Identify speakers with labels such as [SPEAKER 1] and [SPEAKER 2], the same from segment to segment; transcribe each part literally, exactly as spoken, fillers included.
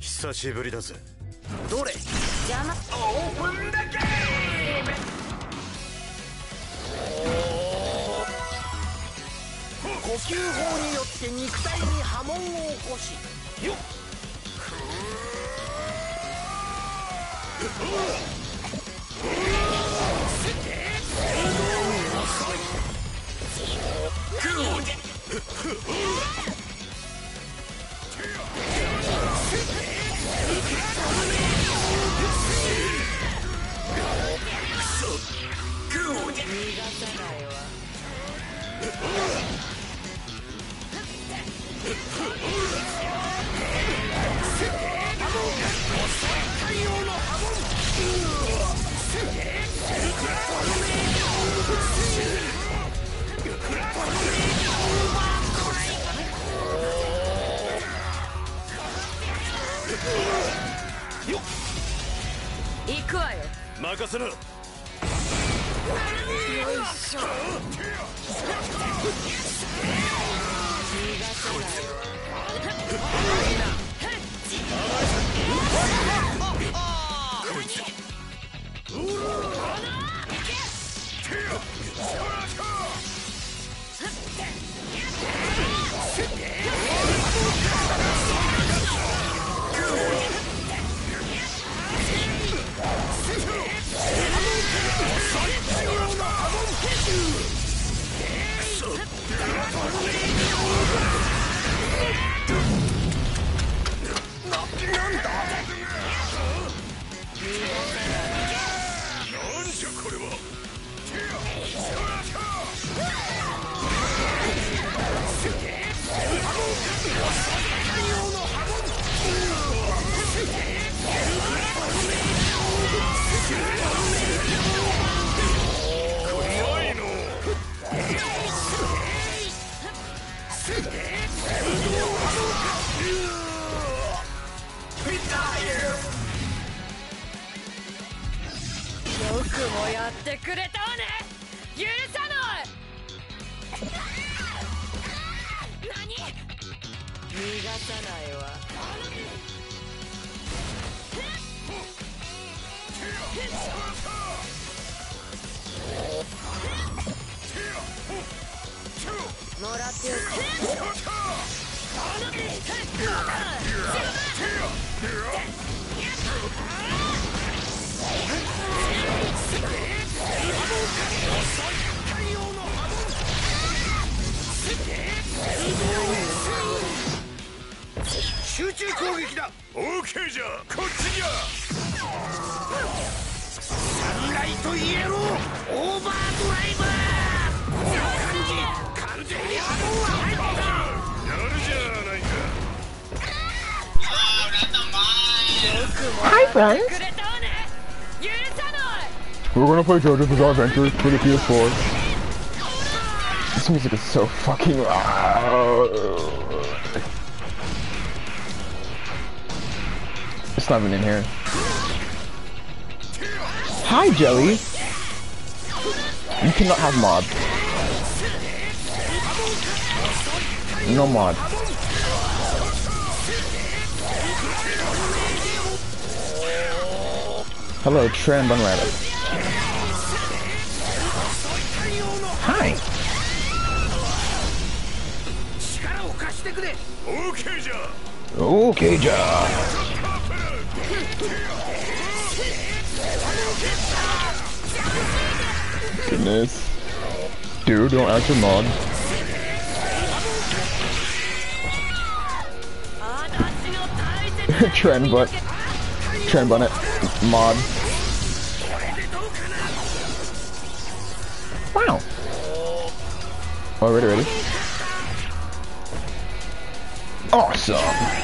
[SPEAKER 1] 久しぶりだぜ。
[SPEAKER 2] どれ邪魔。オープンだけ。呼吸法によって肉体に波紋を起こしよっ。
[SPEAKER 3] 行くわよ。
[SPEAKER 1] 任せな。よ
[SPEAKER 3] いしょ。よくもやってくれたわね。許さない。何？逃がさないわ。もらってよ。
[SPEAKER 2] 集中攻撃だ。
[SPEAKER 1] オーケーじゃ。こっちじゃ。
[SPEAKER 2] サンライトイエローオーバードライバー。この感じ完全に波紋が入った。
[SPEAKER 1] やるじゃないか。
[SPEAKER 4] Hi friends! We're gonna play JoJo's Bizarre Adventure for the P S four. This music is so fucking loud. It's not even in here. Hi Jelly! You cannot have mod. No mod. Hello, Trend Unrabbit. Hi. Okay, ja. Goodness. Dude, don't answer mod. Trend but Trend bun it. Mod. Wow. Oh, ready, ready. Awesome.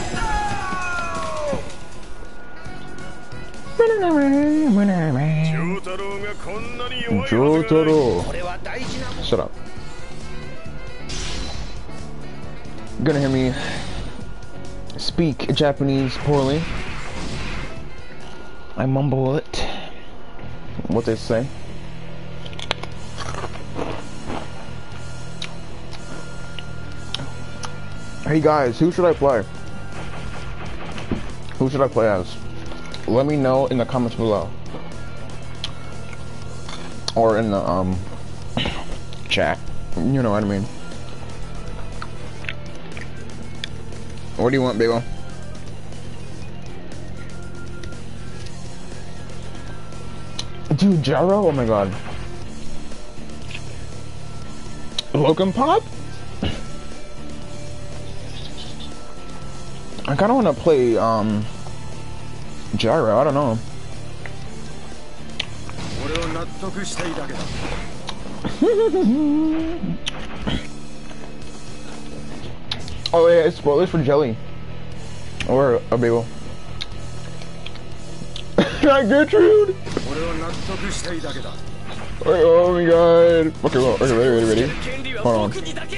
[SPEAKER 4] Jotaro. Shut up. You're gonna hear me speak Japanese poorly. I mumble it. What they say. Hey guys, who should I play? Who should I play as? Let me know in the comments below. Or in the, um, chat. You know what I mean. What do you want, Bagel? Dude, Gyro? Oh my god. Logan Pop? I kinda wanna play, um, Gyro, I don't know. Oh yeah, spoilers for Jelly. Or a Bagel. Gertrude! Oh my god. Okay, well, okay, ready, ready, ready. Hold on.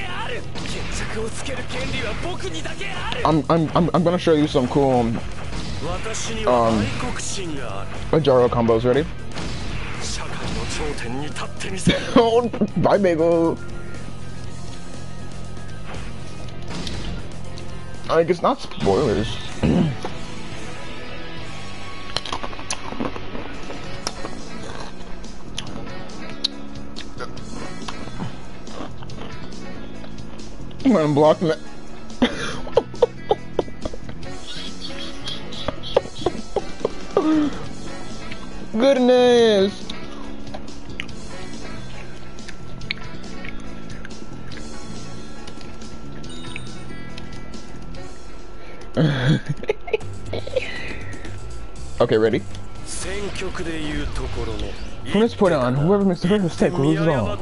[SPEAKER 4] I'm, I'm, I'm, I'm gonna show you some cool, um, um, Gyro combos. Ready? Oh, bye, Bagel. Like, it's not spoilers. I'm gonna block that. Goodness. Okay, ready? From this point on, whoever makes the first mistake will lose it all.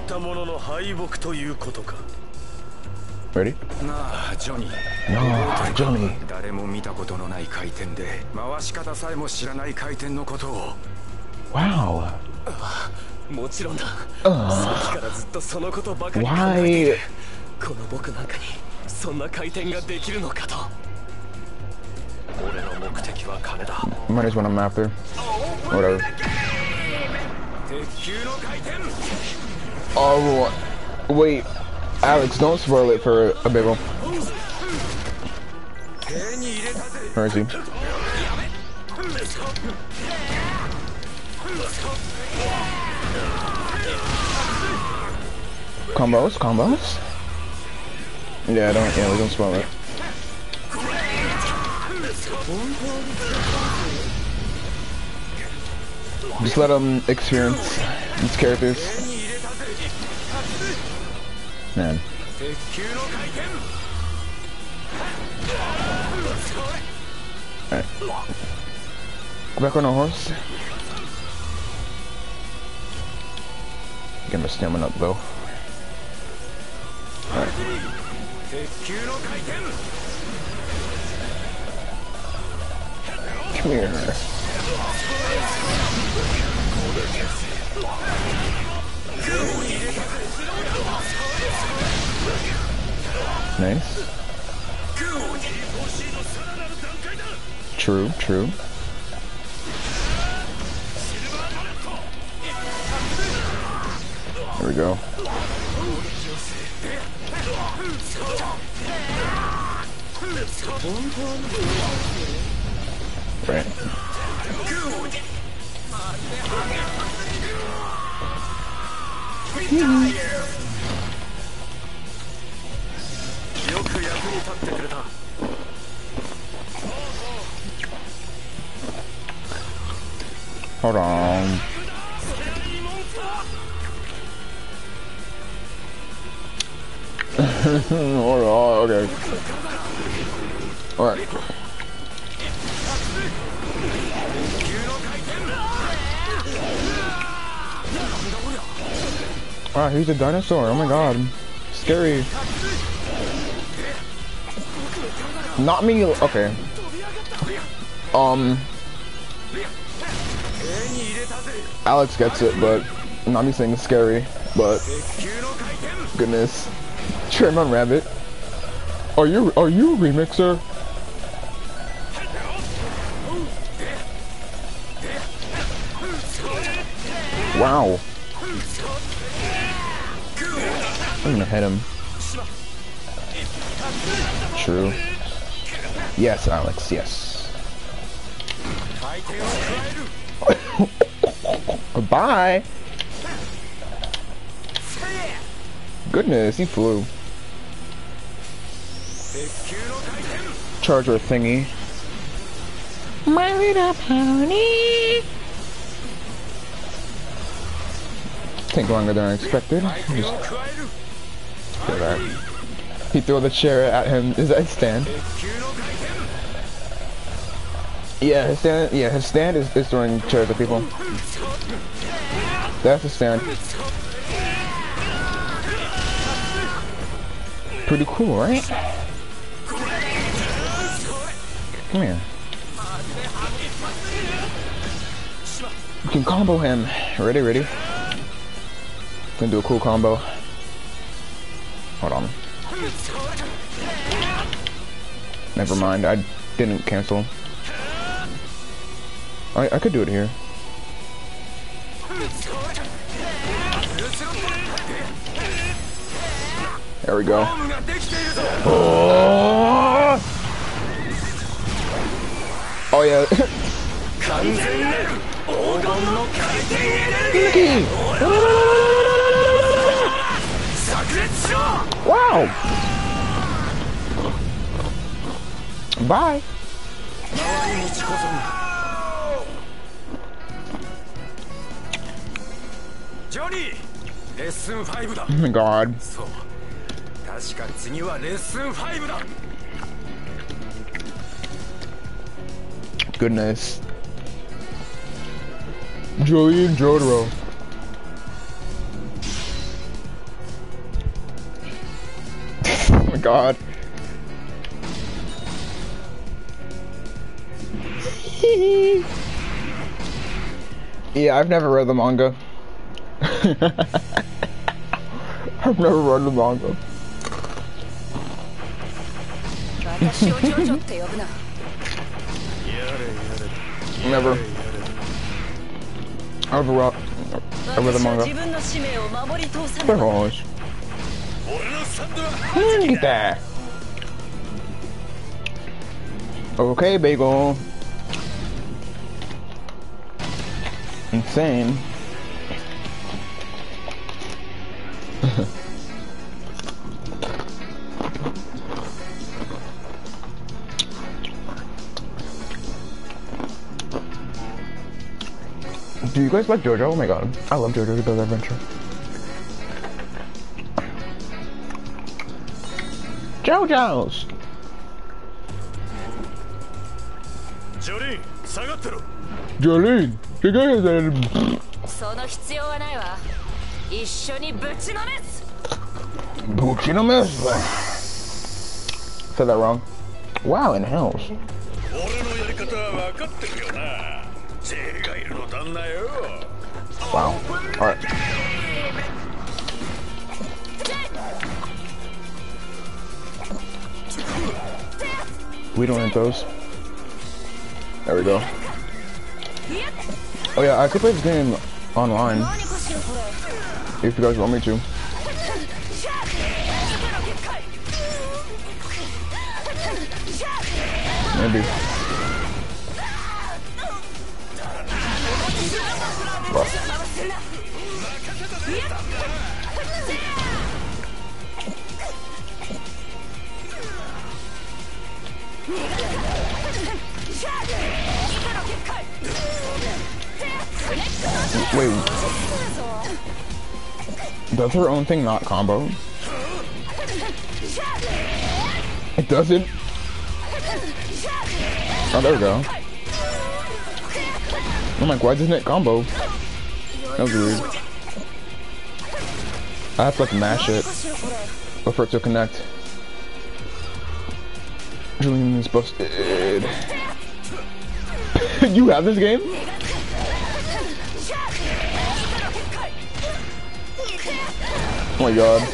[SPEAKER 4] Ready?
[SPEAKER 2] Nah, Johnny.
[SPEAKER 4] No, Johnny.
[SPEAKER 2] 誰も見たことのない回転で回し方さえも知らない回転のことを
[SPEAKER 4] Wow.
[SPEAKER 5] もちろんだ。
[SPEAKER 4] Uh,
[SPEAKER 5] さっきからずっとそのことばかり考えて
[SPEAKER 4] why?
[SPEAKER 5] いる。この僕なんかにそんな回転ができるのかと。俺の目的は金だ。
[SPEAKER 4] Might as well I'm after. Whatever.
[SPEAKER 2] 鉄球の回転
[SPEAKER 4] Oh, wait. Alex, don't spoil it for a Bagel.
[SPEAKER 2] 手に入れたぜ
[SPEAKER 4] Where is he? Combos, combos? Yeah, don't, yeah, we don't spoil it. Just let them experience these characters. Man.
[SPEAKER 2] 鉄球の回転
[SPEAKER 4] Alright. Go back on our horse. Get my stamina up though. Alright.
[SPEAKER 2] 鉄球の回転
[SPEAKER 4] Come here. Nice. True, true. There we go. Right. Hold on. Hold on, okay. Alright. Wow, he's a dinosaur. Oh my god. Scary. Not me. Okay. Um. Alex gets it, but not me saying it's scary. But goodness. Tremon Rabbit. Are you are you a remixer? Wow. I'm gonna hit him. True. Yes, Alex, yes. Bye. Goodness, he flew. Charger thingy. My little pony. Take longer than I expected. Just do that. He threw the chair at him. Is that his stand? Yeah, his stand. Yeah, his stand is, is throwing chairs at people. That's his stand. Pretty cool, right? Come here. You can combo him. Ready, ready. Gonna do a cool combo. Hold on. Never mind, I didn't cancel. I, I could do it here. There we go. Oh, oh yeah. Wow. Bye.
[SPEAKER 5] Johnny! Lesson five だ。
[SPEAKER 4] Oh my god.
[SPEAKER 5] そう。確か次はレッスンfiveだ。
[SPEAKER 4] Goodness. Joey and Jotaro. Oh my god. Yeah, I've never read the manga. I've never read the manga.
[SPEAKER 3] 私をジョジョって呼ぶな。
[SPEAKER 4] Never. I've read, I've read the
[SPEAKER 3] 私は
[SPEAKER 4] manga.
[SPEAKER 3] 自分の使命を守り通さねば。
[SPEAKER 4] Gosh. Look at that. Okay, bagel. Insane. Do you guys like JoJo? Oh my god, I love JoJo's Bizarre Adventure. JoJo's.
[SPEAKER 1] ジョリーン下がってろ。
[SPEAKER 4] Jolene, you guys are
[SPEAKER 3] その必要はないわ。一緒にぶちのめす。
[SPEAKER 4] Buchinamis. Said that wrong. Wow, in hells.
[SPEAKER 1] 俺のやり方は分かってるよな。Jがいるの旦那よ。
[SPEAKER 4] Wow. Alright. We don't hit those. There we go. Oh yeah, I could play this game online
[SPEAKER 3] 何かしらこれ。
[SPEAKER 4] if you guys want me to. Maybe. Wow. Wait. Does her own thing not combo? It doesn't? Oh, there we go. I'm like, why doesn't it combo? That was weird. I have to like mash it for it to connect. Julian is busted. You have this game? Oh my god.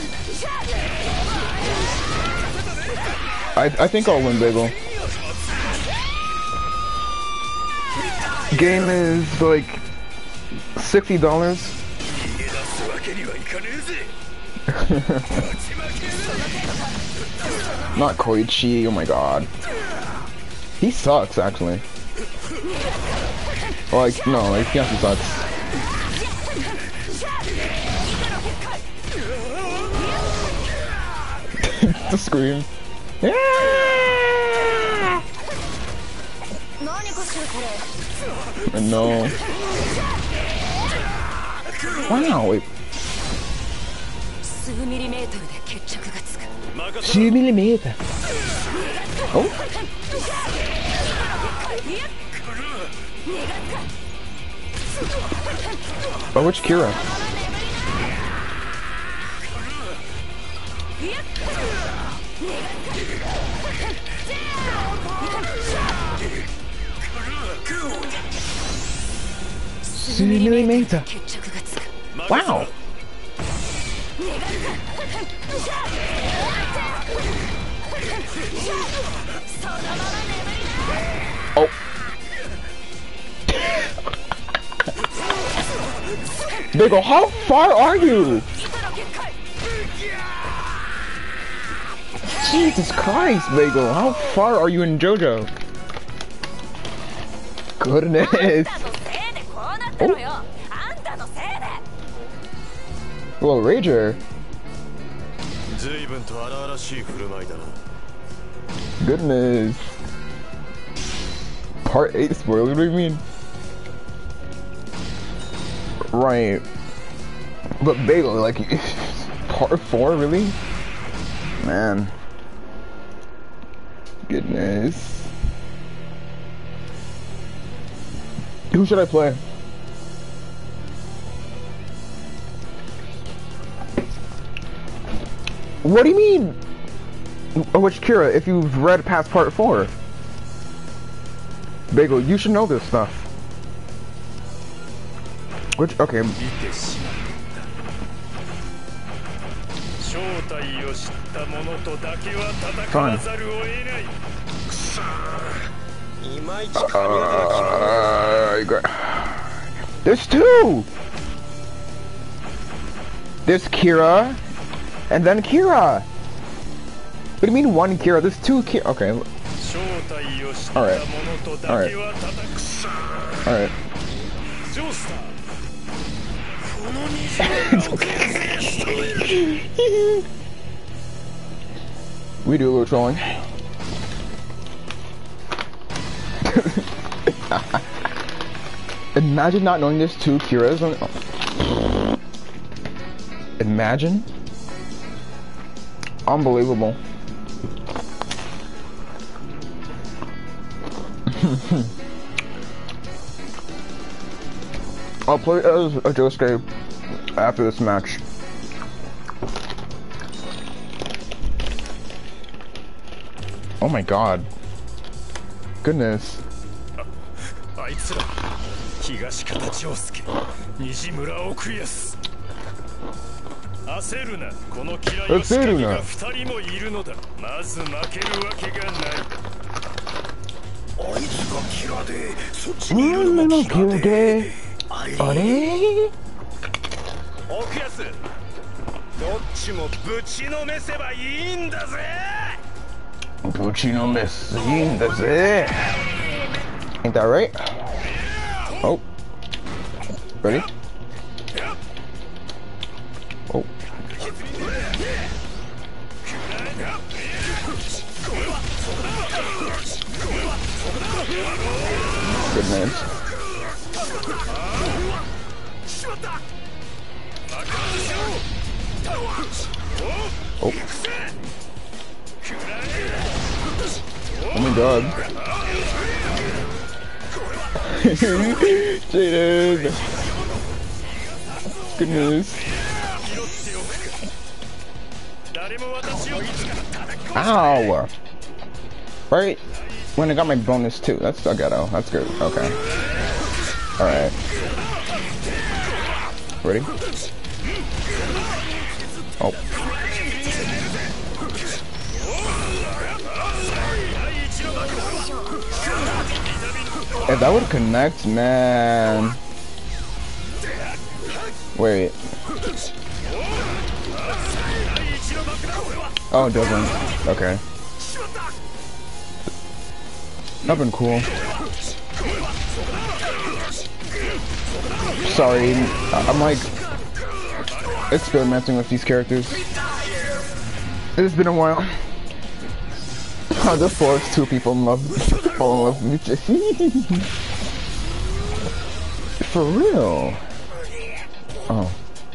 [SPEAKER 4] I I think I'll win, Bagel. Game is like sixty dollars. Not Koichi, oh my god. He sucks actually. Well, like, no, like, Fiancé sucks. The scream. Yeah! No. Wow, wait. two millimeter. Oh. Oh, which Kira? two millimeter. Wow. Oh. Biggle, how far are you? Jesus Christ, Bagel, how far are you in JoJo? Goodness. Oh. Well, Rager. Goodness. Part eight spoiler, what do you mean? Right. But Bagel, like, part four, really? Man. Goodness. Who should I play? What do you mean? Oh, which Kira, if you've read past part four? Bagel, you should know this stuff. Which, okay. Fine. Uh, there's two! There's Kira, and then Kira! What do you mean one Kira? There's two Kira. Okay. Alright. Alright. Alright. We do a little trolling. Imagine not knowing there's two Kiras. Imagine. Unbelievable. I'll play as a Josuke after this match. Oh my god. Goodness. Ain't that right? Oh. Ready? Oh. Goodness. Oh. Oh my god. Jaden. Goodness. Ow. Right when I got my bonus too. That's a ghetto. That's good. Okay. Alright. Ready? Oh. If that would connect, man. Wait. Oh, it doesn't. Okay. That'd been cool. Sorry, I'm like experimenting with these characters. It's been a while. I just forced two people in love, fall in love with me. For real? Oh.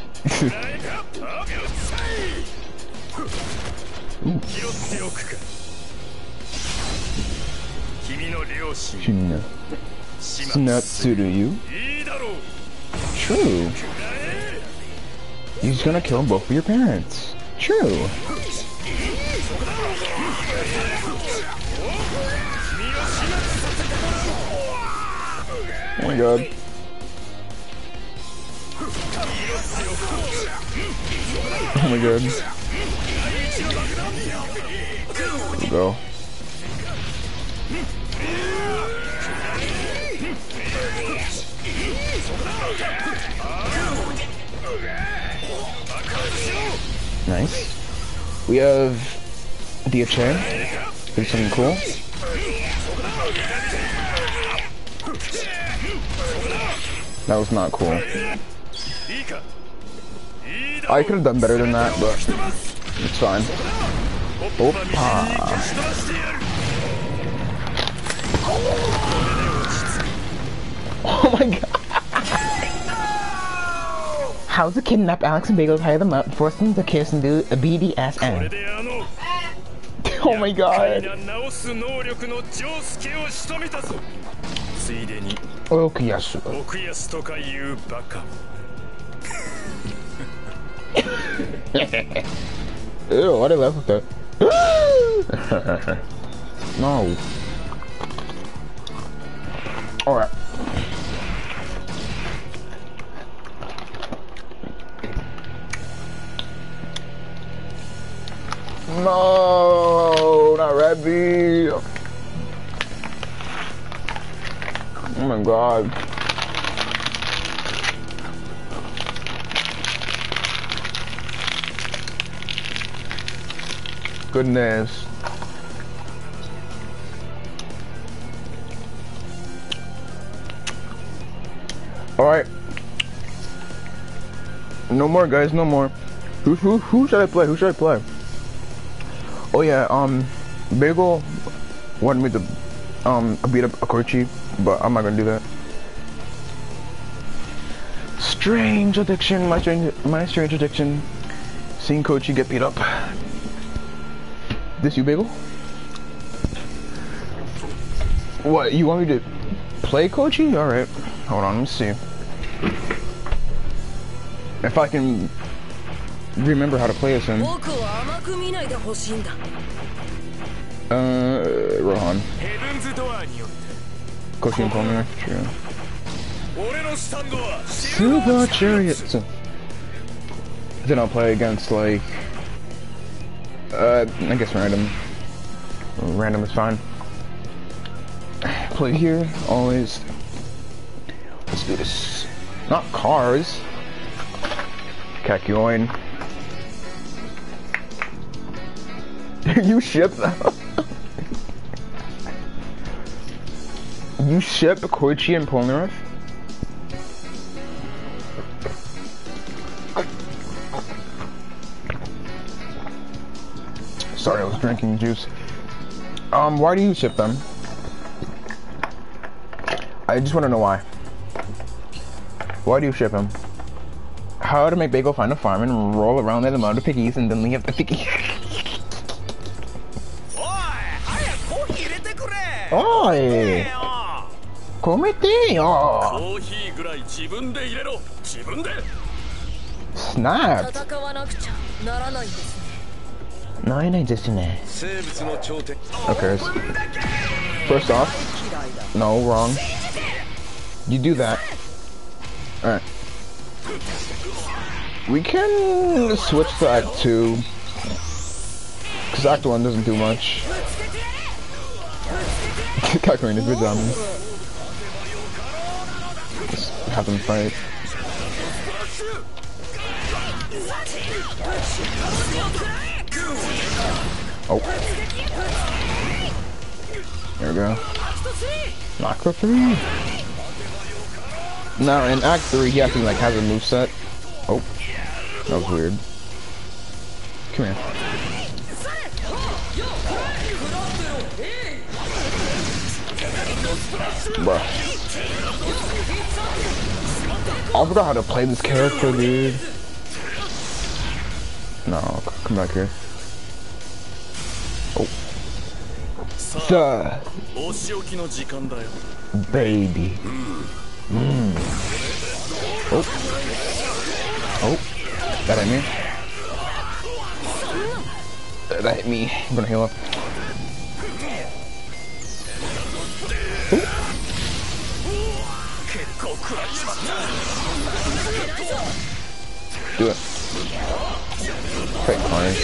[SPEAKER 4] Shina. Snatsuru you? True. He's gonna kill both of your parents. True. Oh my god. Oh my god. Here we go. Nice. We have D H A. Do something cool. That was not cool. I could have done better than that, but it's fine. Opa. Oh my god. How's to kidnap Alex and Bagel, tie them up, force them to kiss and do a B D S M? Oh my god. Okuyasu. Ew, why did I laugh with that? No. Alright. No, not Rabbi. Oh my god. Goodness. Alright. No more, guys, no more. Who, who, who should I play? Who should I play? Oh yeah, um, Bagel wanted me to, um, beat up Akorchi, but I'm not gonna do that. Strange addiction, my strange, my strange addiction. Seeing Kochi get beat up. This you, Bagel? What, you want me to play Kochi? Alright, hold on, let me see. If I can remember how to play as him. Uh, Rohan. Kochi and Palmer, true. Super Chariot. So, then I'll play against like, uh, I guess random. Random is fine. Play here, always. Let's do this. Not cars. Kakyoin. You ship You ship Koichi and Polnareff? Sorry, I was drinking juice. Um, why do you ship them? I just want to know why. Why do you ship them? How to make Bagel find a farm and roll around there the amount of piggies and then leave the piggy. Oi! Komete yo! Snap! Okay. First off, no, wrong. You do that. Alright. We can switch to Act two. Because Act one doesn't do much. Kakarina, good job. Just have them fight. Oh. There we go. Knock for three. Now in Act three, he actually like has a moveset. Oh, that was weird. Come here. Bruh. I forgot how to play this character, dude. No, come back here. Oh. Sir. Baby. Mm. Oh. Oh. That hit me. That hit me. I'm gonna heal up. Ooh. Do it. Fake corners.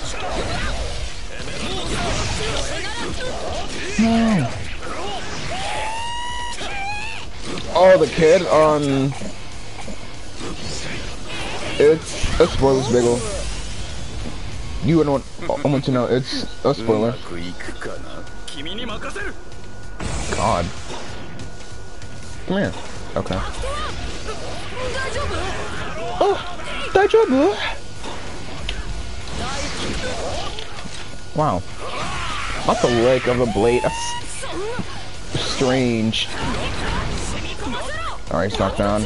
[SPEAKER 4] No. Oh, the kid on. It's a spoiler, Biggle. You wouldn't want. I want to know. It's a spoiler. God. Come here. Okay. Oh, daijoubu. Wow. Not the leg of a blade. That's strange. Alright, he's knocked down.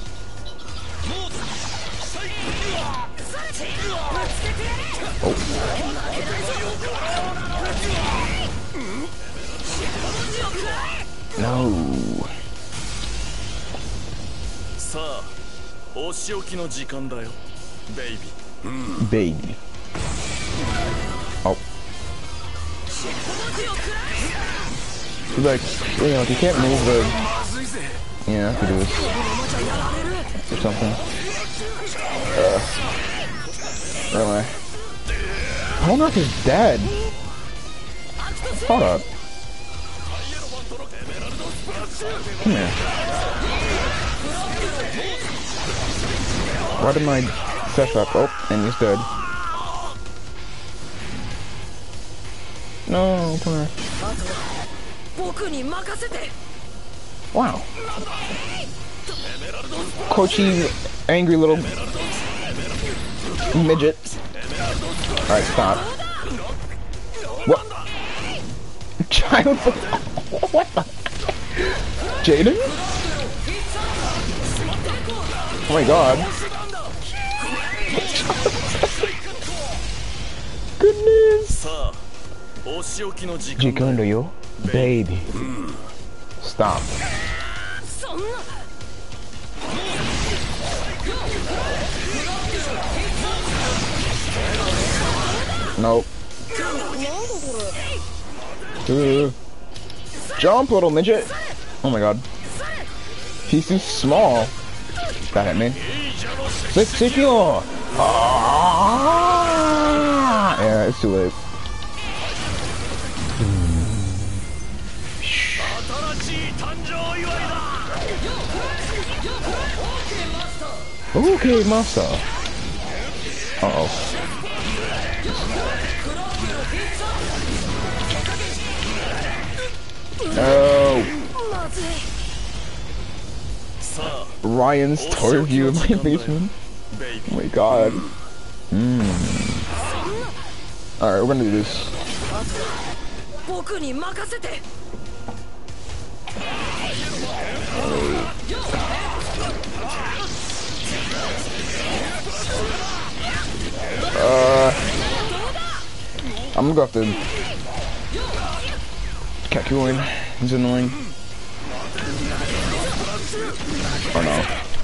[SPEAKER 4] Oh. No. Baby. Oh. Like, you know, if you can't move the... Yeah, I have to do this. Or something. Uh, where am I? I wonder if he's dead. Hold up. Come here. Why did my set up? Oh, and he's dead. No, come here. Wow. Kochi, angry little midget. Alright, stop. What? Child. What the? Jaden? Oh my god. Goodness. Jikondo yo, baby. Stop. Nope. Uh, jump, little midget. Oh my god. He's too small. That hit me. sixty kilo. Ah! Yeah, it's too late. Okay, master. Uh oh. No. Ryan's toy view of my basement. Oh my god. Mm. Alright, we're gonna do this. Uh, I'm gonna go after Kakyoin. He's annoying. Oh no.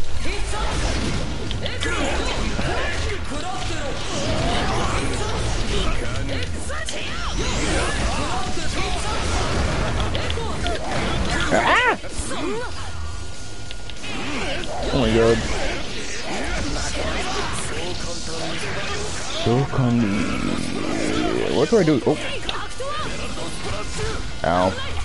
[SPEAKER 4] Ah! Oh my god. So convenient. What do I do? Oh. Ow.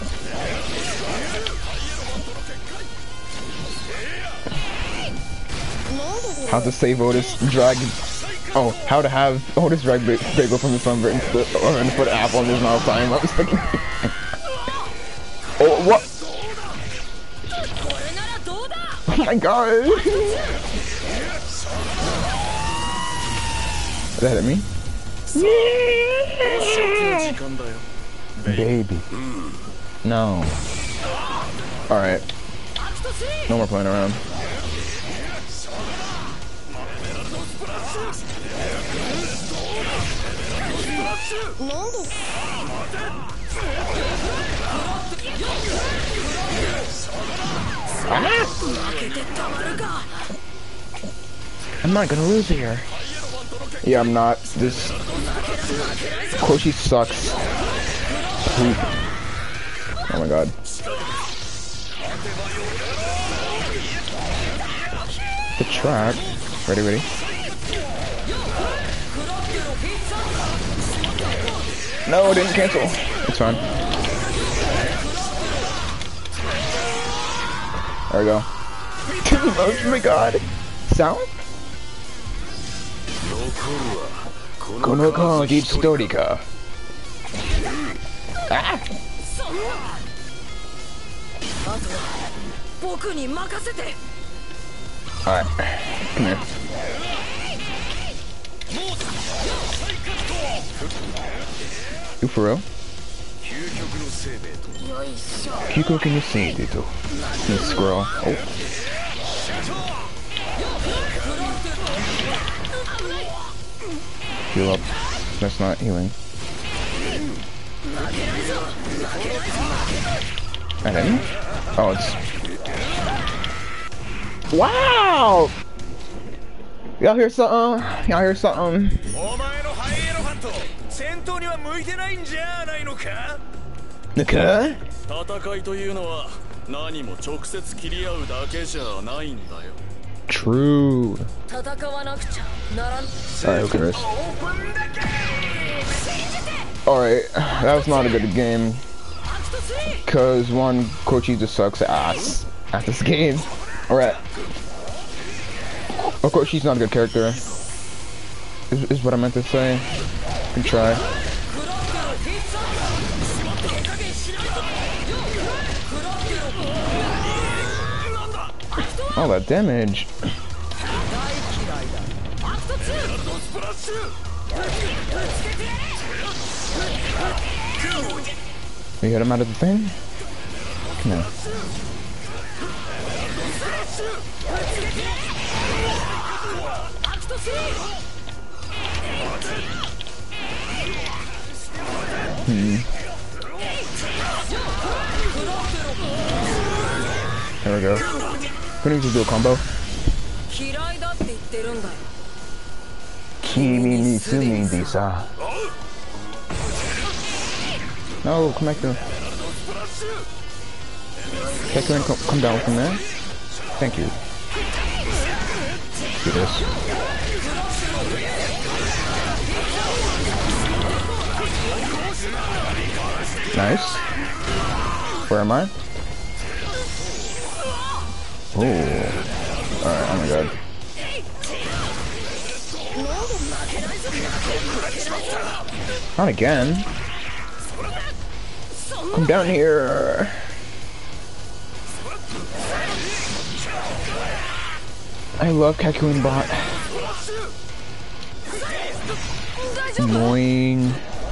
[SPEAKER 4] How to save Otis drag. Oh, how to have Otis drag bagel from the sunburn and put, or and put an apple in his mouth time. I was thinking. Oh, what? Oh my god. Is that at me? Baby. No. Alright. No more playing around. Ah! I'm not gonna lose here. Yeah, I'm not. This Koshi sucks. Poop. Oh my god. The trap. Ready, ready. No, it didn't cancel. It's fine. There we go. Oh my god. Sound? Kono kanji story ka. Ah! Alright. Come here. You for real? Kyukoku no Seibei to. This squirrel. Oh. Heal up. That's not healing. I didn't? Oh, it's... Wow! Y'all hear something? Y'all hear something? Okay.
[SPEAKER 5] 戦いというのは何も直接切り合うだけじゃないんだよ。
[SPEAKER 4] True.
[SPEAKER 3] 戦わなくちゃならん。
[SPEAKER 4] Alright, who cares? Alright, that was not a good game. Cause one, Kochi just sucks ass at this game. Alright. Of course, she's not a good character. Is, is what I meant to say. Good try. All that damage. You hit him out of the thing? Come on. Hmm. There we go. Who needs to do a combo? Kimi ni sumi sa. No, come back to. Okay, come, come, come down from there. Thank you. Do this. Nice. Where am I? Oh. Alright, oh my god. Not again. Come down here. I love Kakyoin bot. Annoying.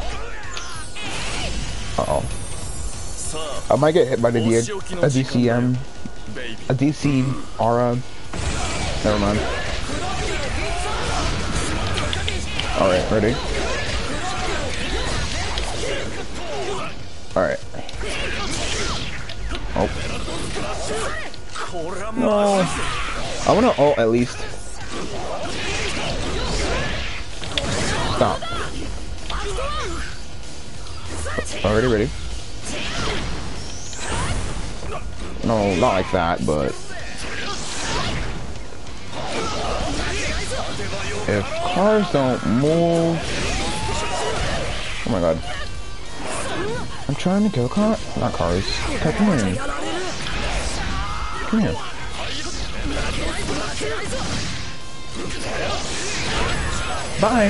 [SPEAKER 4] Uh oh. I might get hit by the D a D C M. A D C aura. Never mind. Alright, ready? Alright. Oh. No. I wanna ult at least. Stop. Already ready. No, not like that, but if cars don't move. Oh my god. I'm trying to kill car not cars. Come here. Come here. Bye.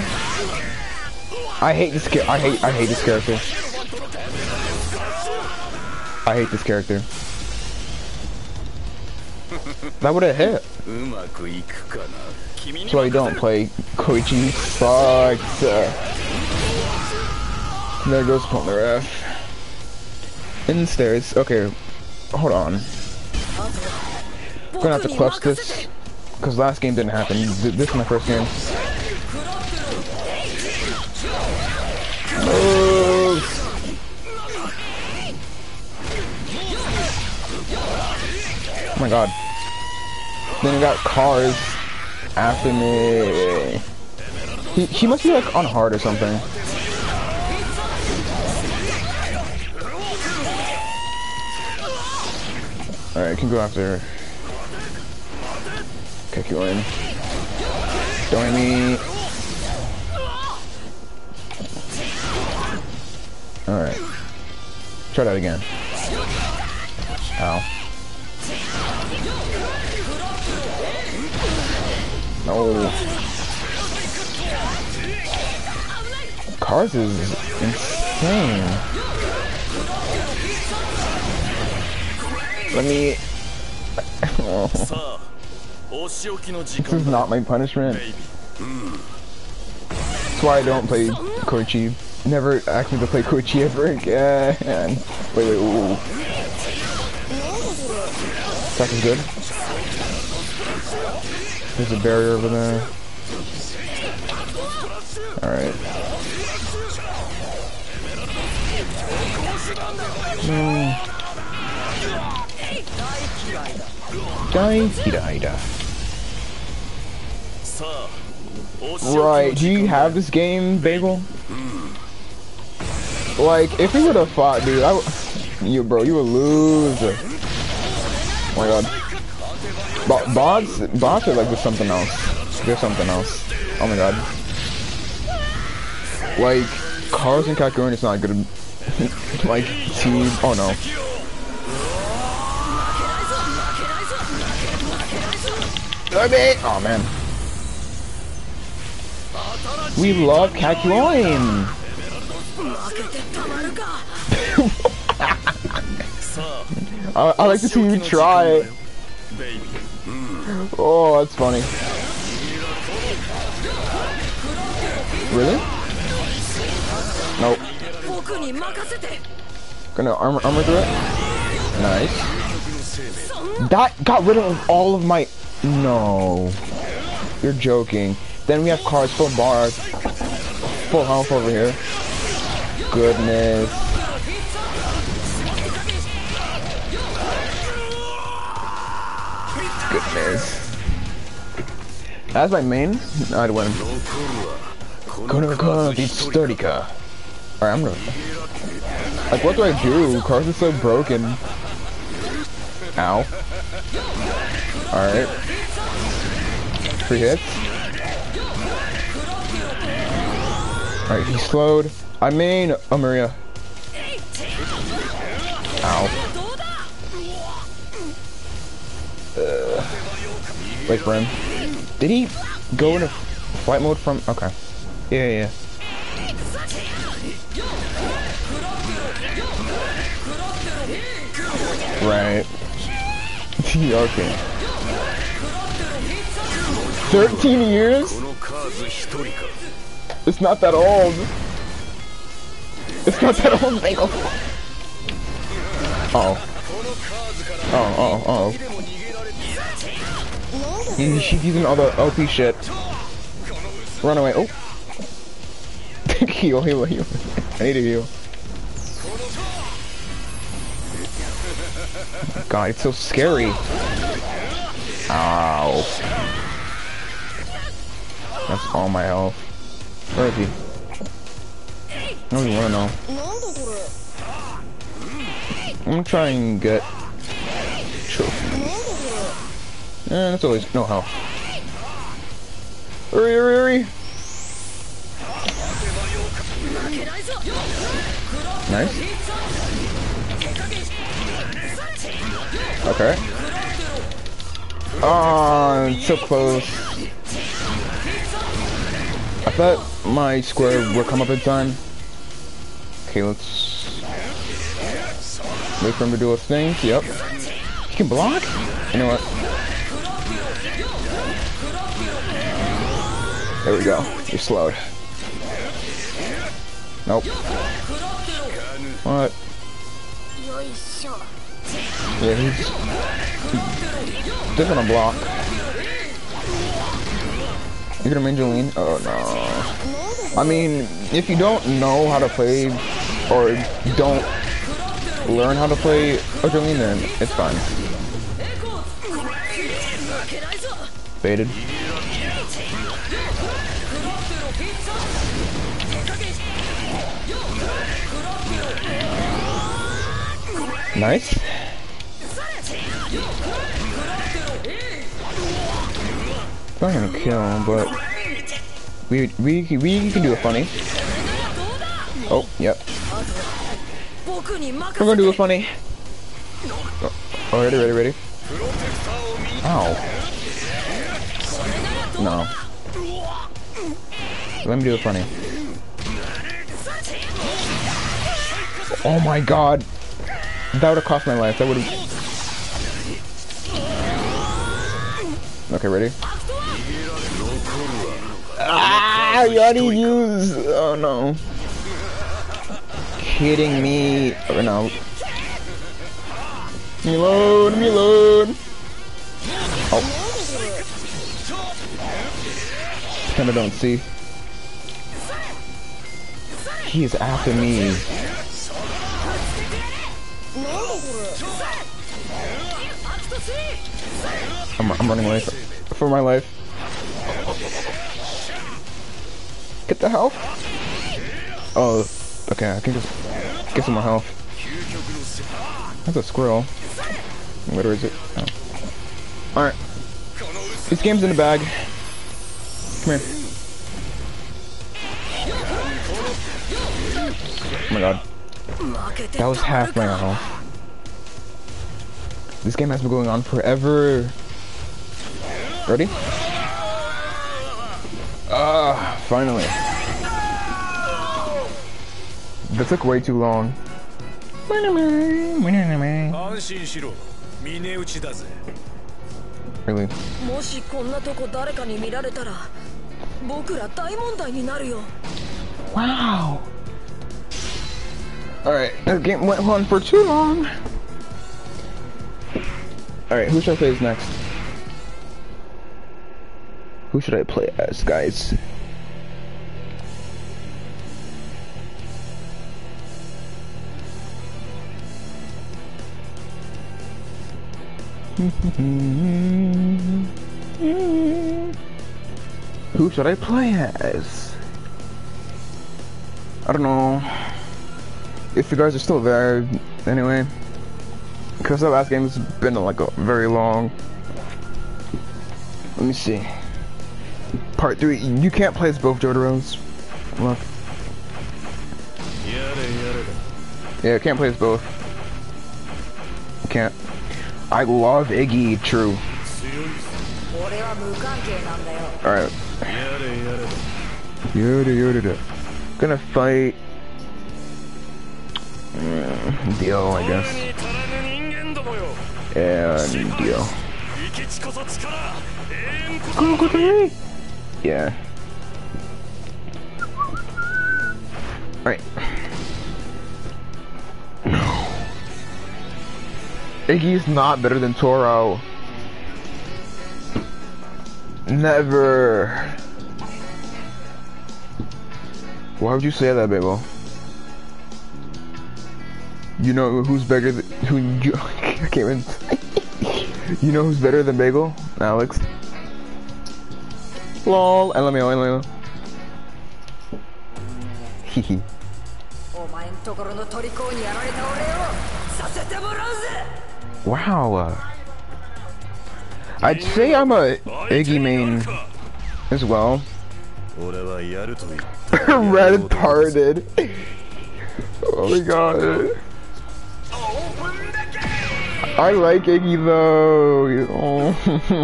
[SPEAKER 4] I hate this I hate I hate this character. I hate this character. That would have hit.
[SPEAKER 1] うまくいくかな。君に
[SPEAKER 4] That's why you don't play Koichi. Sucks. Uh, there goes Polnareff. In the stairs. Okay, hold on. I'm gonna have to clutch this because last game didn't happen. This is my first game. Oh. Oh my god. Then we got cars after me. He, he must be like on hard or something. Alright, can go after Kakyoin. Don't hit me. Alright. Try that again. Ow. No. Cars is insane. Let me... Oh. This is not my punishment. That's why I don't play Koichi. Never ask me to play Koichi ever again. Wait, wait, ooh. Attack is good. There's a barrier over there. Alright. No. Die-da-da. Right, do you have this game, Bagel? Like, if we would have fought, dude, I w you, bro, you would lose. Oh my god. Bo bots, bots are like there's something else. There's something else. Oh my god. Like, cars and Kakyoin is not good. Like, team. Oh no. Oh man. We love Kakyoin. I, I like to see you try. Oh, that's funny. Really? Nope. Gonna armor armor through it. Nice. That got rid of all of my. No. You're joking. Then we have cars full bars, full health over here. Goodness. Goodness. That's my main. I'd win. Konoha beat Sturika. Alright, I'm gonna. Like, what do I do? Cars are so broken. Ow. Alright. Three hits. Alright, he slowed. I mean, oh, Maria. Ow. Uh, wait for him. Did he go into flight mode from? Okay. Yeah, yeah. Right. Okay. Thirteen years? It's not that old. It's not that old, Bagel. Uh oh. Oh, oh, oh. He, she's using all the O P shit. Run away. Oh. heal, heal, heal. I need to heal. God, it's so scary. Ow. That's all my health. Where is he? I don't even wanna know. I'm gonna try and get trophy. Eh, that's always no health. Hurry, hurry, hurry! Nice. Okay. Oh, it's so close. I thought my square would come up in time. Okay, let's Wait for him to do his thing. Yep. He can block? You know what? There we go. You're slowed. Nope. What? Yeah, he's... He doesn't want to block. You're gonna Angeline? Oh no. I mean, if you don't know how to play, or don't learn how to play Angeline, then it's fine. Baited. Nice. Not gonna kill, but we we we can do a funny. Oh, yep. We're gonna do a funny. Oh, oh ready, ready, ready. Ow. No. Let me do a funny. Oh my god. That would have cost my life. That would have. Okay, ready? Ah, you already used. Oh no. Kidding me. Oh, no. Me load, me load. Oh. Kinda don't see. He is after me. I'm, I'm running away for, for my life. Get the health. Oh, okay. I can just get some more health. That's a squirrel. Where is it? Oh. All right. This game's in the bag. Come here. Oh my god. That was half my health. This game has been going on forever. Ready? Ah, finally. That took way too long. Really? Wow. Alright, this game went on for too long. Alright, who should I play as next? Who should I play as, guys? Who should I play as? I don't know. If you guys are still there, anyway. Because the last game's been like a very long. Let me see. Part three. You can't play as both Jotaros. Look. Yeah, can't play as both. Can't. I love Iggy. True. All right. Yada yada. Gonna fight. Mm, Dio, I guess. And Dio. Go, go, go, yeah. Alright. No. Iggy's not better than Toro. Never. Why would you say that, Babel? You know who's better than who you I can't even you know who's better than Bagel? Alex. Lol. L M A O, L M A O. Hehe. Wow. I'd say I'm a Iggy main as well. Red parted. Oh my god. I like Iggy though. Oh,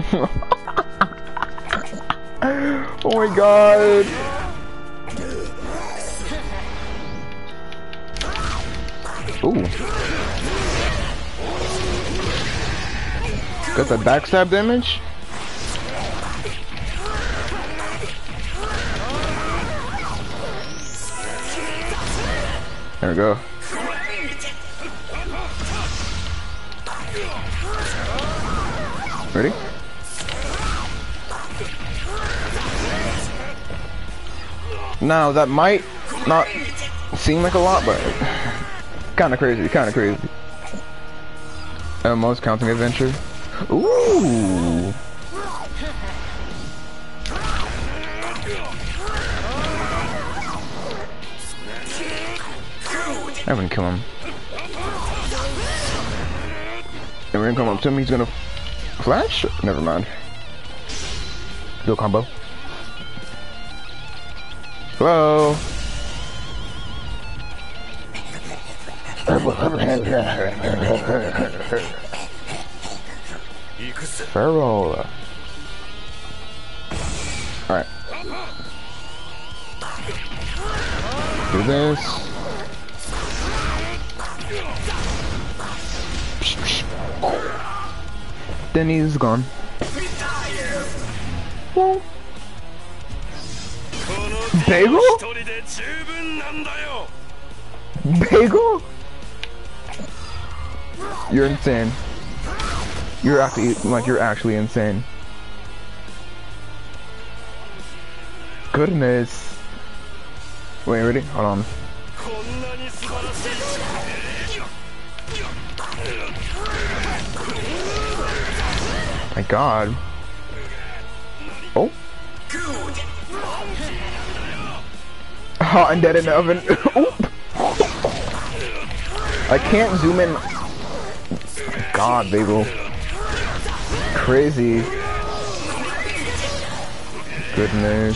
[SPEAKER 4] oh my god. Ooh. Got the backstab damage? There we go. Ready? Now that might not seem like a lot, but kind of crazy, kind of crazy. Most counting adventure. Ooh. I wouldn't kill him. And we're gonna come up to him. He's gonna flash. Never mind. Do a combo. Hello. Feral. Alright. Do this. Then he's gone. Well. Bagel? Bagel? You're insane. You're actually, like, you're actually insane. Goodness. Wait, ready? Hold on. My God. Oh. Hot and dead in the oven. I can't zoom in. God, Bagel. Crazy. Goodness.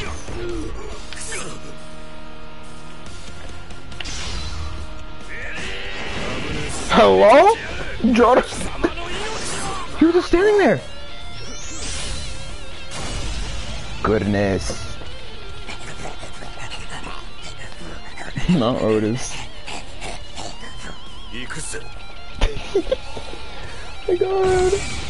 [SPEAKER 4] Hello? Jordan? You were just standing there. Goodness. Not Otis. My God.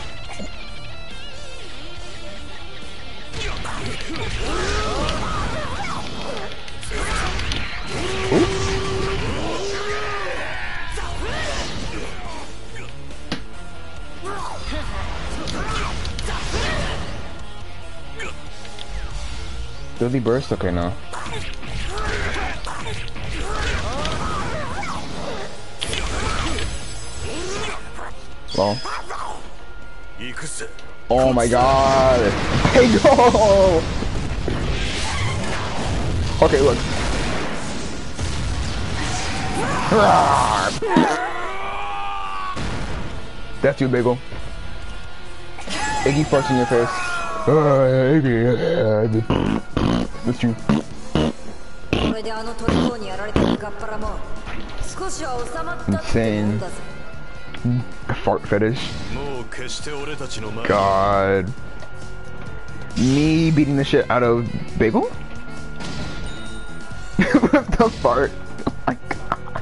[SPEAKER 4] Deadly burst? Okay, no. Well. Oh my God! Hey, go! Okay, look. That's you, Bagel. Iggy farts in your face. Uh, Iggy. That's you. Insane. Fart fetish. God. Me beating the shit out of Bagel? With the fart. Oh my God.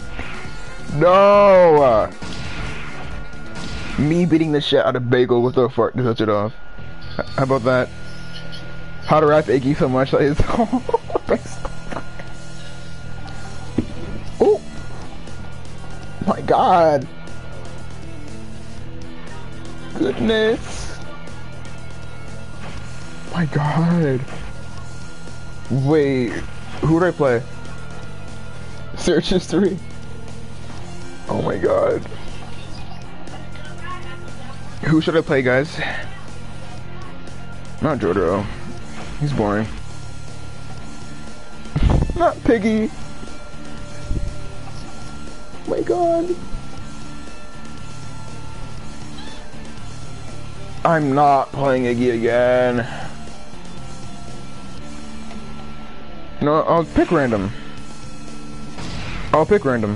[SPEAKER 4] No! Me beating the shit out of Bagel with a fart to touch it off. How about that? How to rap Iggy so much that it's oh my God. Goodness. My God. Wait, who did I play? Search history. Oh my God. Who should I play, guys? Not Jotaro. He's boring. Not Piggy. Oh my God. I'm not playing Iggy again. No, I'll pick random. I'll pick random.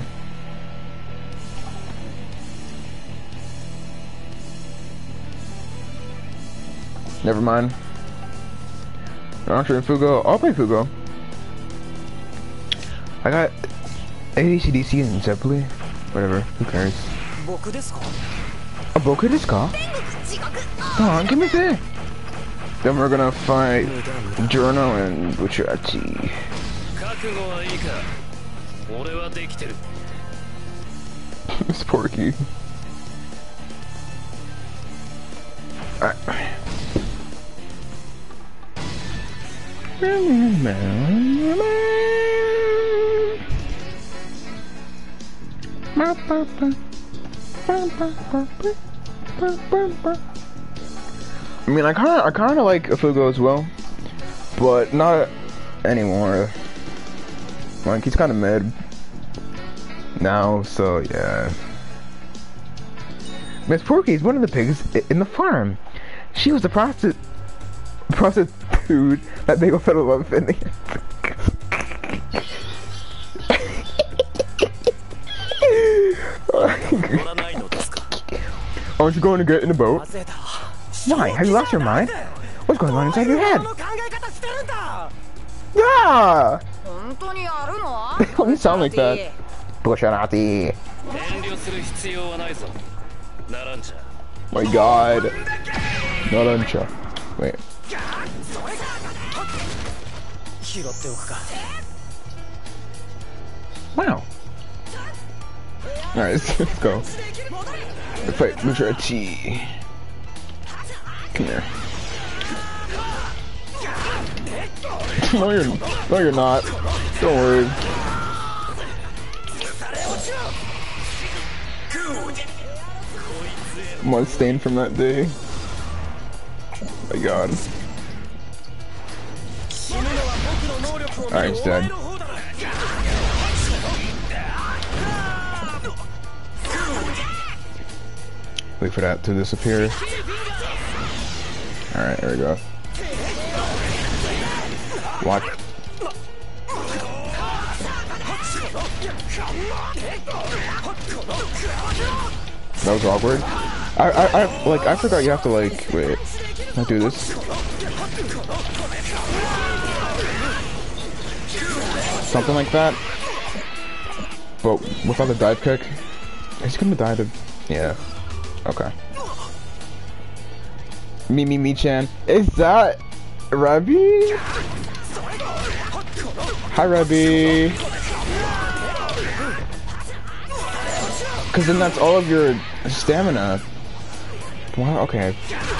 [SPEAKER 4] Never mind. Archer and Fugo. I'll play Fugo. I got A D C D C and Zeppeli. Whatever. Who cares? A boku desu ka? Come on, give me that. Then we're gonna fight Journo and Buchirachi.
[SPEAKER 5] 覚悟はいいか。俺はできてる。
[SPEAKER 4] It's Porky. Alright. I mean, I kind of, I kind of like Fugo as well, but not anymore. Like, he's kind of mid now, so yeah. Miss Porky is one of the pigs in the farm. She was the prosti prostitute that Bagel fell in love with. Aren't you going to get in the boat? Why? Have you lost your mind? What's going on inside your head? Yeah! It doesn't sound like that. Bushirati. My god. Narancha. Wait. Wow. Alright, let's, let's go. Let's fight Bushirati. Come here. No, you're no, you're not. Don't worry. Mud stain from that day. Oh my god. Alright, he's dead. Wait for that to disappear. Alright, there we go. Watch. That was awkward. I, I, I, like, I forgot you have to, like, wait. I'll do this. Something like that. But without the dive kick. Is he gonna die to... Yeah. Okay. Me, me, me, Chan. Is that Rebby? Hi, Rebby. Because then that's all of your stamina. Wow, okay.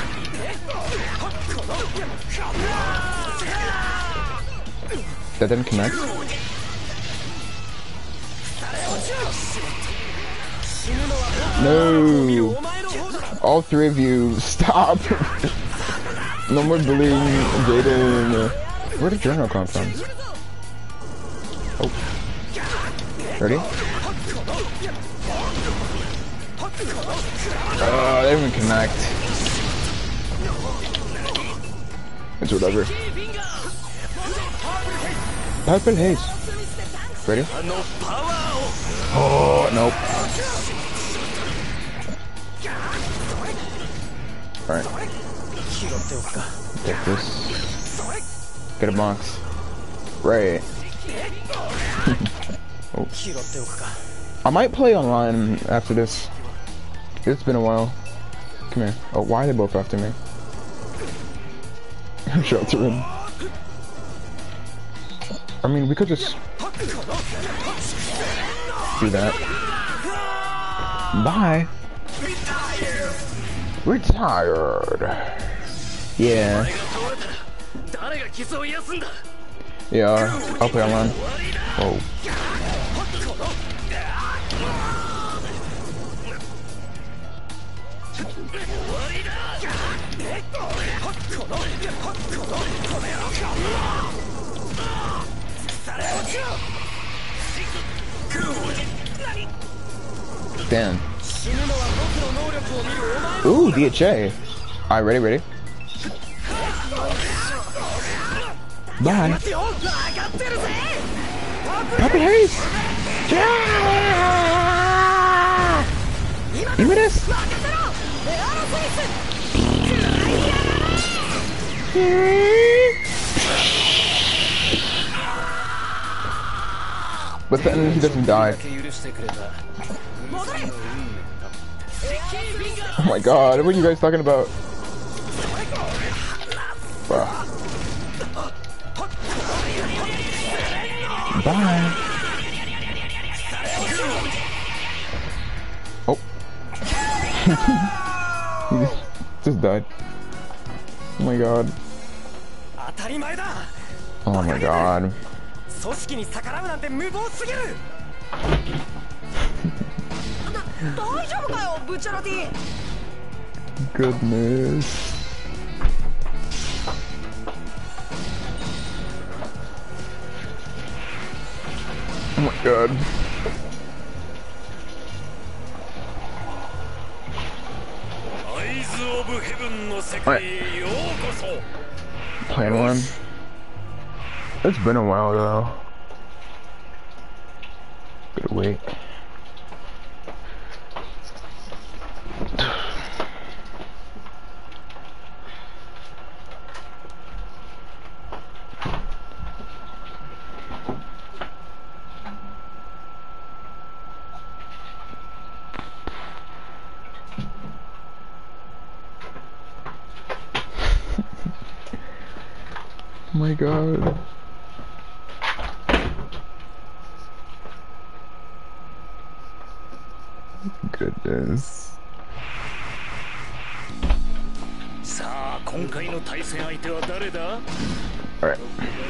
[SPEAKER 4] That didn't connect? No! All three of you, stop! No more bullying Jaden. Where did Journo come from? Oh. Ready? Uh, they didn't even connect. It's whatever. Purple Haze. Ready? Oh, nope. Alright. Take this. Get a box. Right. Oh. I might play online after this. It's been a while. Come here. Oh, why are they both after me? Shelter him. I mean, we could just do that. Bye. Retired. Yeah. Yeah, I'll play online. Oh. Damn. Ooh, D H A. Alright, ready, ready? Bye. Puppy Haze! Yeah! Give me this! But then he doesn't die. Oh my god, what are you guys talking about? Wow. Bye. Oh. He just, just died. Oh my god. Oh my god. Goodness. Oh my god. Alright. Plan one. It's been a while though. Gotta wait. Oh my god. Goodness. Alright.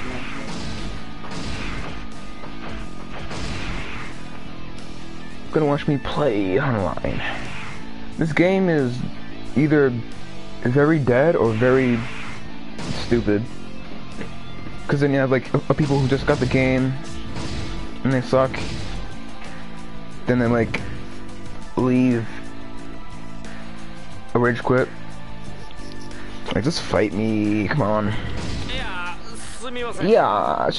[SPEAKER 4] Gonna watch me play online. This game is either very dead or very stupid. Because then you have like a, people who just got the game and they suck. Then they like leave a rage quit. Like, just fight me, come on. Yeah, yeah.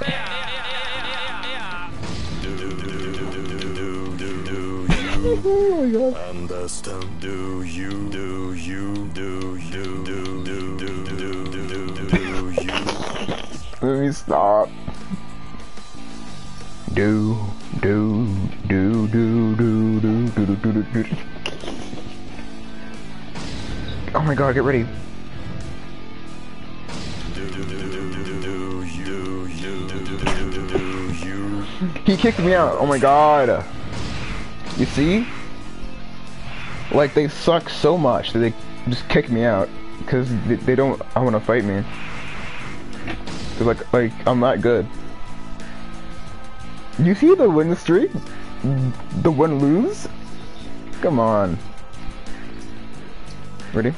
[SPEAKER 4] Oh my god. Understand? Do you? Do you? Do you? Do do do do do do you? Let me stop. Do do do do do do do do do do. Oh my god, get ready. He kicked me out. Oh my god. You see? Like, they suck so much that they just kick me out because they, they don't I want to fight me. Cause like like I'm not good. You see the win streak? The win lose? Come on. Ready?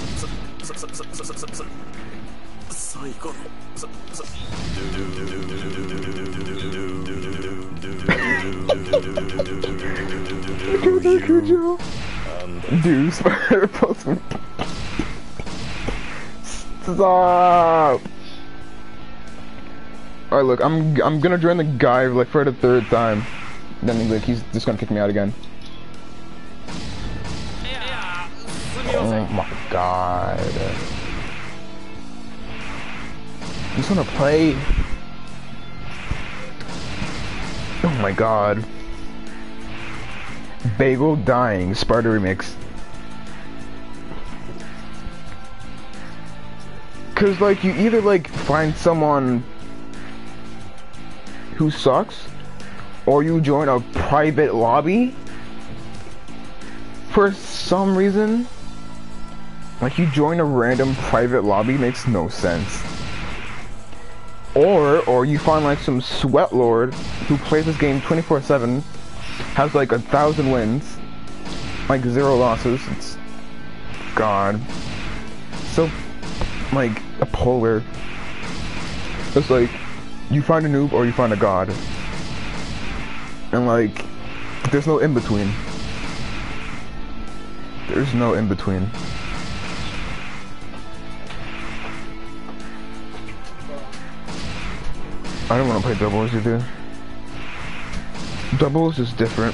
[SPEAKER 4] Dude, spider post. Stop. Alright, look, I'm I'm gonna join the guy like for the third time. Then like he's just gonna kick me out again. Oh my god. I just wanna play. Oh my god. Bagel dying, Sparta remix. Cause like you either like find someone who sucks, or you join a private lobby. For some reason, like you join a random private lobby makes no sense. Or, or you find like some sweat lord who plays this game twenty-four seven, has like a thousand wins, like zero losses. It's God, so like a polar. It's like you find a noob or you find a god, and like there's no in between. There's no in between. I don't want to play doubles either. Doubles is different.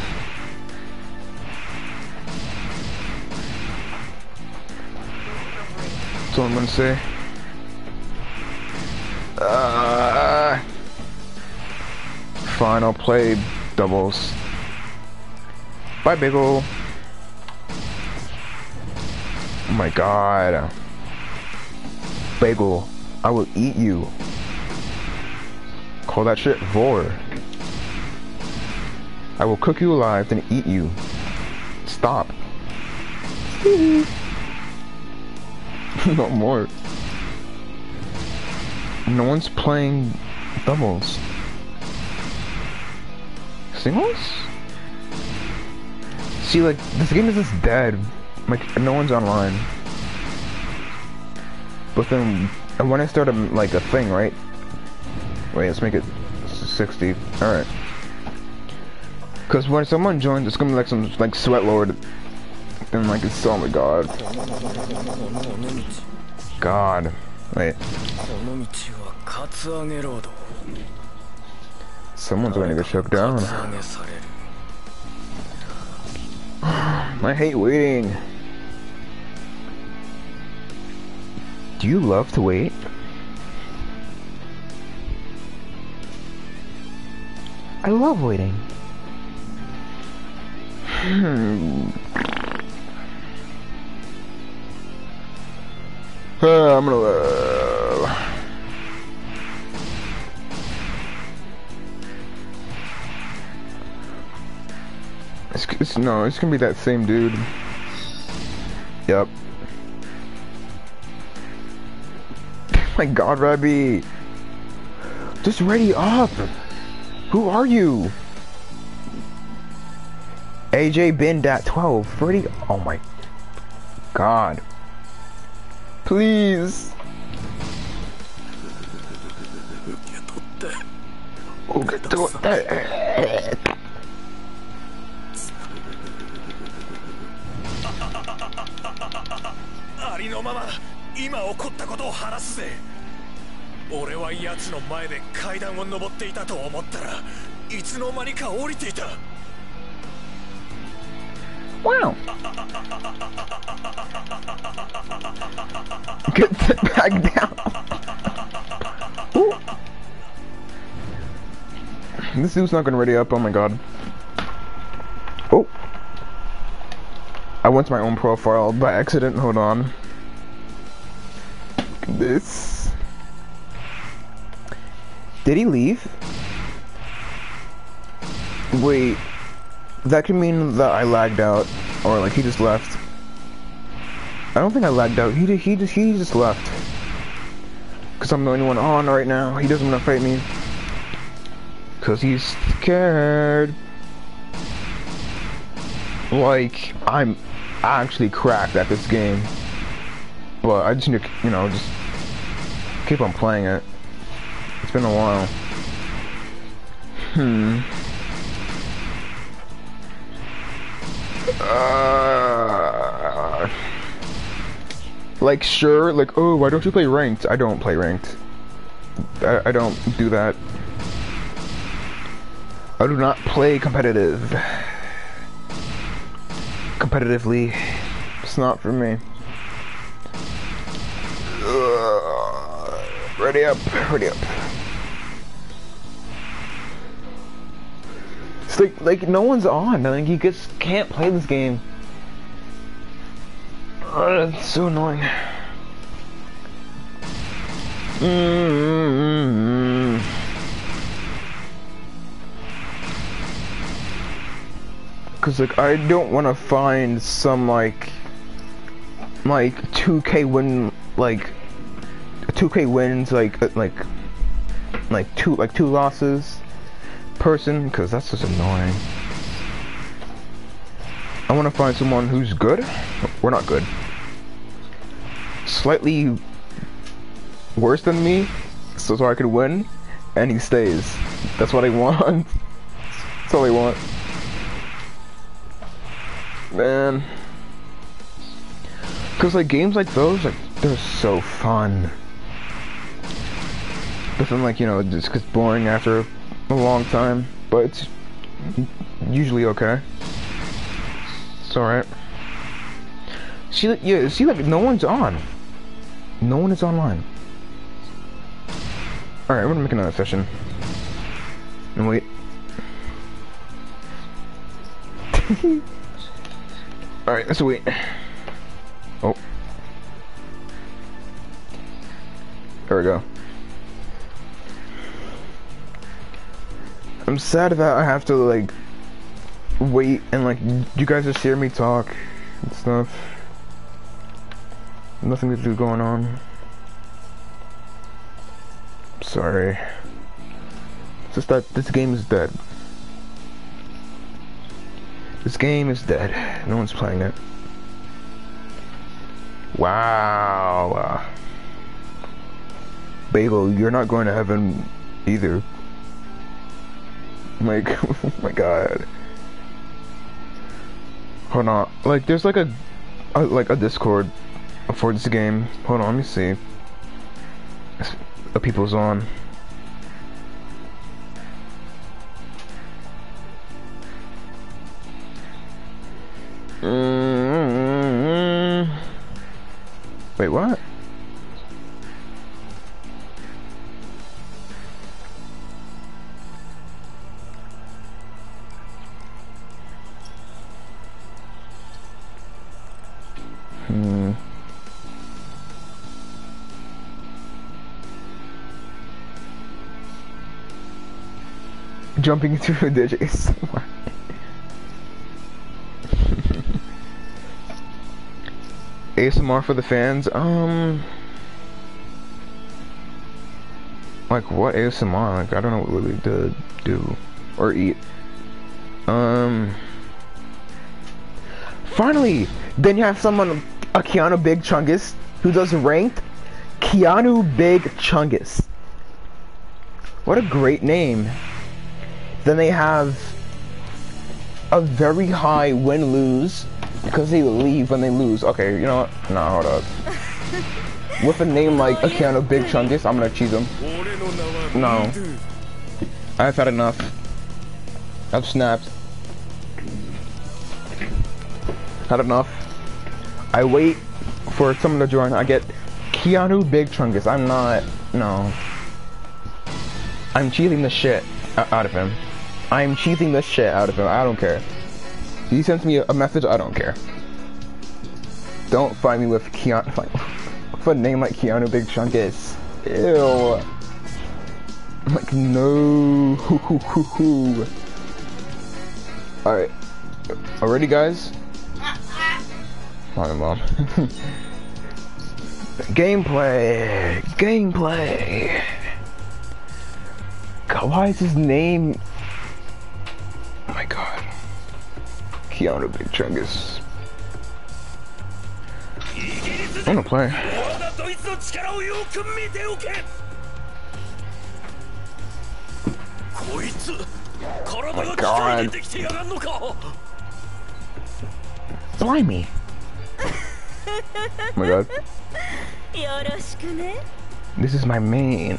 [SPEAKER 4] That's all I'm gonna say. Uh, fine, I'll play doubles. Bye, Bagel. my god. Bagel, I will eat you. Call that shit vor. I will cook you alive, then eat you. Stop. Not more. No one's playing doubles. Singles? See, like, this game is just dead. Like, no one's online. But then, and when I start a, like, a thing, right? Wait, let's make it sixty. Alright. Because when someone joins, it's gonna be like some, like, sweat lord. And, like, it's, oh my god. God. Wait. Someone's going to get choked down. I hate waiting. Do you love to wait? I love waiting. Hmm. Uh, I'm gonna. Uh... It's, it's no, it's gonna be that same dude. Yep. My God, Rabbi, just ready up. Who are you? A J Bindat twelve. Ready? Oh my God. Please. Oh, get to that.
[SPEAKER 1] ありのまま今起こったことを話すぜ。俺は奴の前で階段を登っていたと思ったらいつの間にか降りていた。
[SPEAKER 4] Wow. Get back down. Ooh. This dude's not gonna ready up. Oh my God. Oh. I went to my own profile by accident. Hold on. This. Did he leave? Wait. That could mean that I lagged out, or like he just left. I don't think I lagged out. He he just he just left. Cause I'm the only one on right now. He doesn't want to fight me. Cause he's scared. Like I'm actually cracked at this game, but I just need to, you know, just keep on playing it. It's been a while. Hmm. Uh, like sure, like oh, why don't you play ranked? I don't play ranked. I, I don't do that. I do not play competitive. Competitively, it's not for me. Uh, ready up, ready up. It's like, like no one's on. Like you just can't play this game. Uh, it's so annoying. Mm-hmm. Cause like I don't want to find some like like two K win like two K wins like like like two like two losses person, because that's just annoying. I want to find someone who's good. We're not good. Slightly worse than me, so, so I could win, and he stays. That's what I want. That's all I want. Man. Because like games like those, like they're so fun. But then like, you know, it just gets boring after a long time, but it's usually okay. It's alright. See, like, yeah, see, like, no one's on. No one is online. Alright, we're gonna make another session. And wait. Alright, let's wait. Oh. There we go. I'm sad that I have to like wait and like you guys just hear me talk and stuff. Nothing to do going on. Sorry. It's just that this game is dead. This game is dead. No one's playing it. Wow. Uh, Babel, you're not going to heaven either. Like, oh my god. Hold on. Like, there's like a, a like a Discord for this game. Hold on, let me see. The people's on. Mm-hmm. Wait, what? Hmm. Jumping through the digits. A S M R for the fans. Um, like what A S M R? Like I don't know what really to do or eat. Um, finally, then you have someone, a Keanu Big Chungus, who does ranked. Keanu Big Chungus. What a great name. Then they have a very high win-lose because they leave when they lose. Okay, you know what? No, hold up. With a name like a Keanu Big Chungus, I'm gonna cheese him. No. I've had enough. I've snapped. Had enough. I wait for someone to join. I get Keanu Big Chungus. I'm not. No. I'm cheating the shit out of him. I'm cheating the shit out of him. I don't care. He sends me a message. I don't care. Don't find me with Keanu. With a name like Keanu Big Chungus. Ew. I'm like, no. Alright. Already, guys? Hi, Mom. Gameplay. Gameplay. God, why is his name? Oh my god. Keanu Big Chungus. I wanna play. Oh my god. Blimey. Oh my god. This is my main.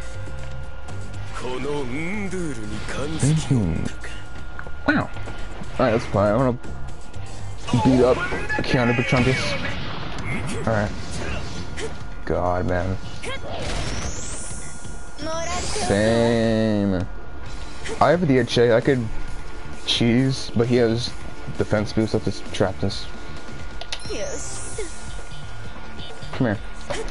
[SPEAKER 4] Mm-hmm. Wow. Alright, let's play. I wanna beat up Keanu Big Chungus. Alright. God, man. Same. I have the H A. I could cheese, but he has defense boost up his trapness. Come here.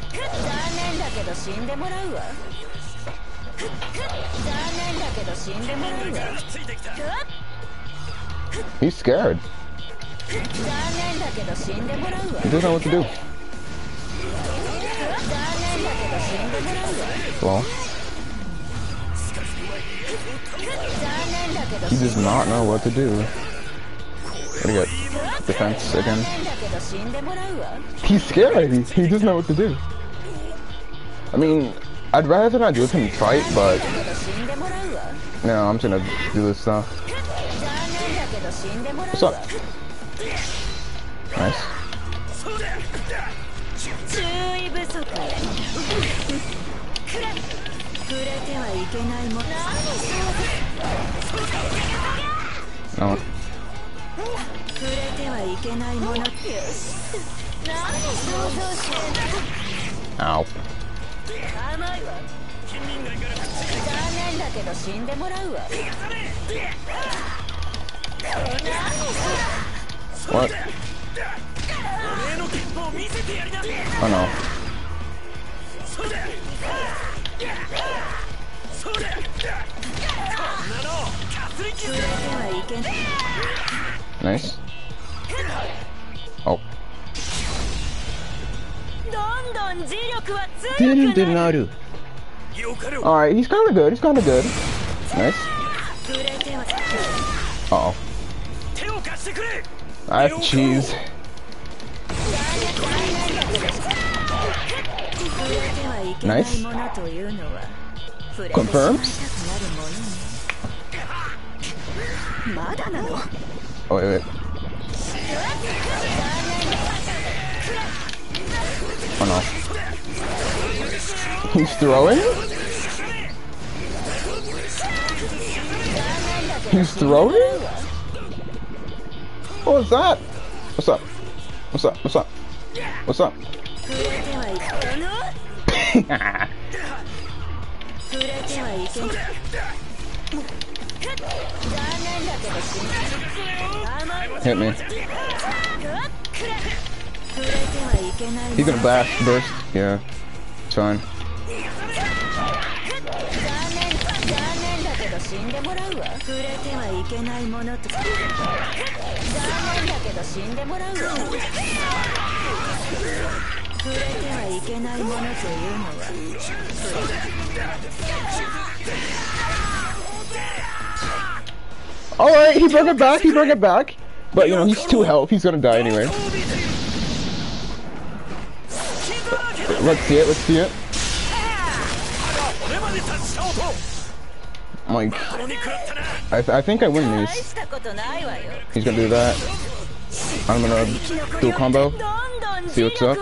[SPEAKER 4] He's scared. He doesn't know what to do. Well, he does not know what to do. What do you got? Defense again. He's scared. He, he doesn't know what to do. I mean, I'd rather not do with him fight, but no, I'm just gonna do this stuff. What's up? Nice. No. Ow. What? Oh no. Nice. Oh. Didn't did not do. Alright, he's kinda good, he's kinda good. Nice. Uh oh. That's cheese. Nice. Confirms? Oh wait, wait. Oh no. He's throwing? He's throwing? What was that? What's up? What's up? What's up? What's up? Hit me. He's gonna blast burst. Yeah, it's fine. Alright, he broke it back, he broke it back. But you know, he's two health, he's gonna die anyway. Let's see it, let's see it. Like, I, th I think I win these. He's gonna do that. I'm gonna do a combo. See what's up.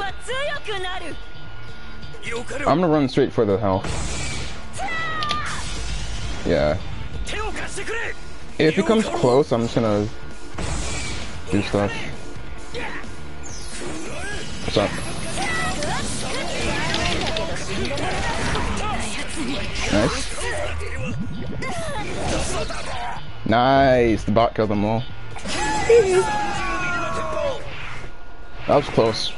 [SPEAKER 4] I'm gonna run straight for the health. Yeah. If he comes close, I'm just gonna do stuff. What's up? Nice. Nice. The bot killed them all. That was close.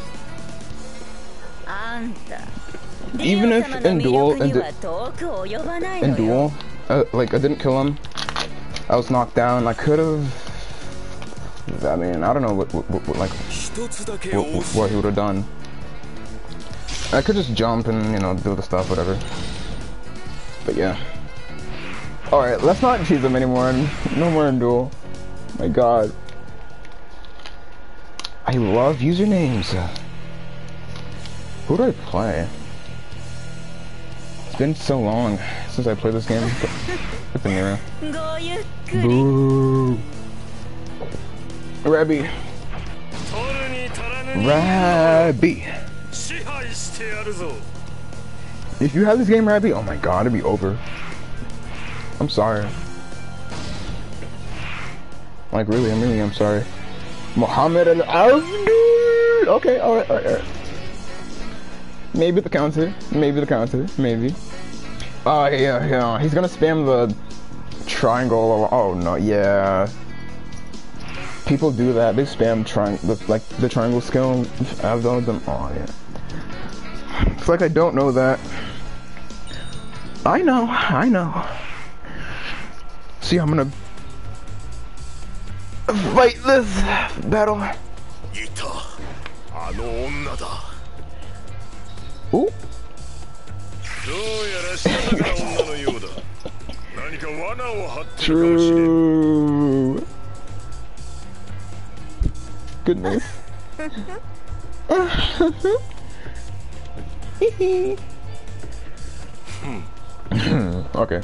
[SPEAKER 4] Even if in duel, in, du in duel, uh, like I didn't kill him, I was knocked down. I could have. I mean, I don't know what, what, what like what, what he would have done. I could just jump and you know do the stuff, whatever. But yeah. All right, let's not cheese him anymore. No more in duel. My God. I love usernames. Who do I play? It's been so long since I played this game. With the Nira. Boo. Rabbi. Rabbi. If you have this game, Rabbi, oh my God, it'd be over. I'm sorry. Like really, I'm really, I'm sorry. Muhammad Al-Abdi. Okay, alright, alright, alright. Maybe the counter. Maybe the counter. Maybe. Uh, yeah, yeah. He's gonna spam the triangle. Oh no, yeah. People do that. They spam triangle, like the triangle skill. I've done them. Oh yeah. It's like I don't know that. I know. I know. See, I'm gonna fight this battle. Ooh. True. Goodness. Okay.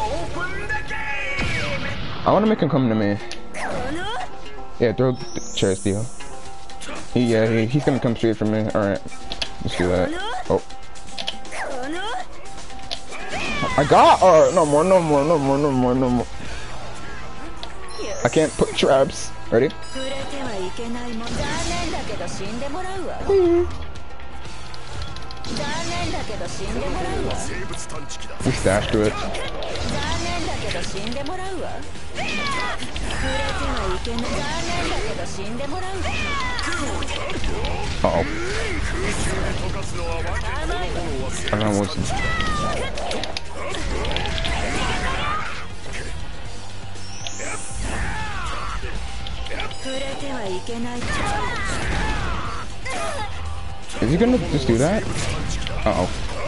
[SPEAKER 4] I want to make him come to me. Yeah, throw chairs, Theo. He, yeah, he, he's gonna come straight for me. Alright. Let's do that. Oh. I got! Alright, no more, no more, no more, no more, no more. I can't put traps. Ready? We stashed to it. Uh-oh. I don't know what's... Is he gonna just do that? Uh oh.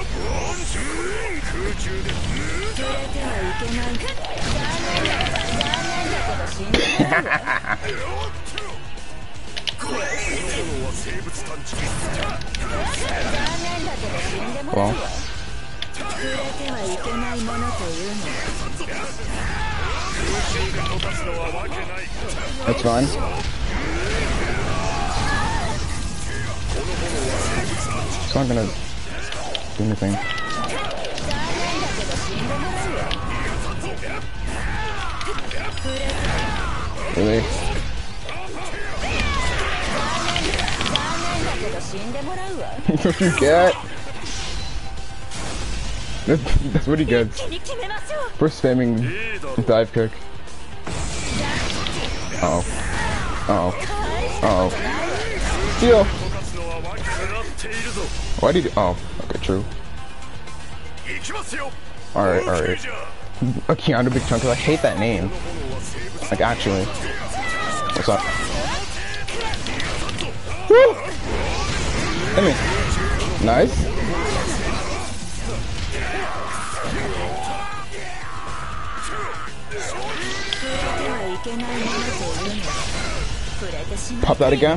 [SPEAKER 4] Well, that's fine. It's not gonna do anything. Really? What you get? That's, that's what he gets for spamming dive kick. Uh oh. Uh oh. Uh oh. Steal! Why did you? Oh, okay, true. Alright, alright. A Keanu Big Chunk, 'cause I hate that name. Like, actually. What's up? Woo! Hit me. Nice. Pop that again.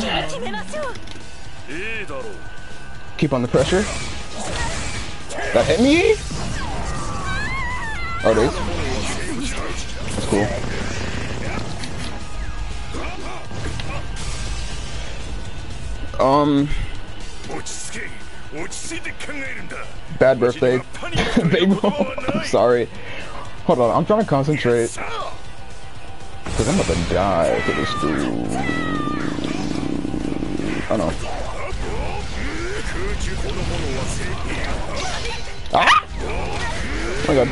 [SPEAKER 4] Keep on the pressure. That hit me? Oh, it is? That's cool. Um... Bad birthday. Big I'm sorry. Hold on, I'm trying to concentrate. Cause I'm about to die to this dude. Oh no. Ah! Oh my god.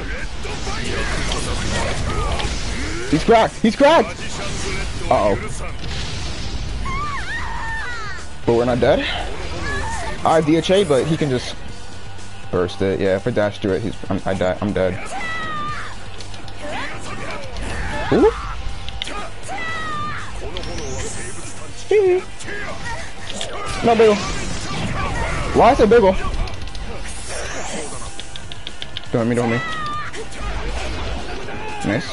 [SPEAKER 4] He's cracked! He's cracked! Uh oh. But we're not dead? I have D H A, but he can just burst it. Yeah, if I dash through it, he's I'm, I die. I'm dead. Ooh. No bagel. Why is it bagel? Don't hit me, don't hit me. Nice.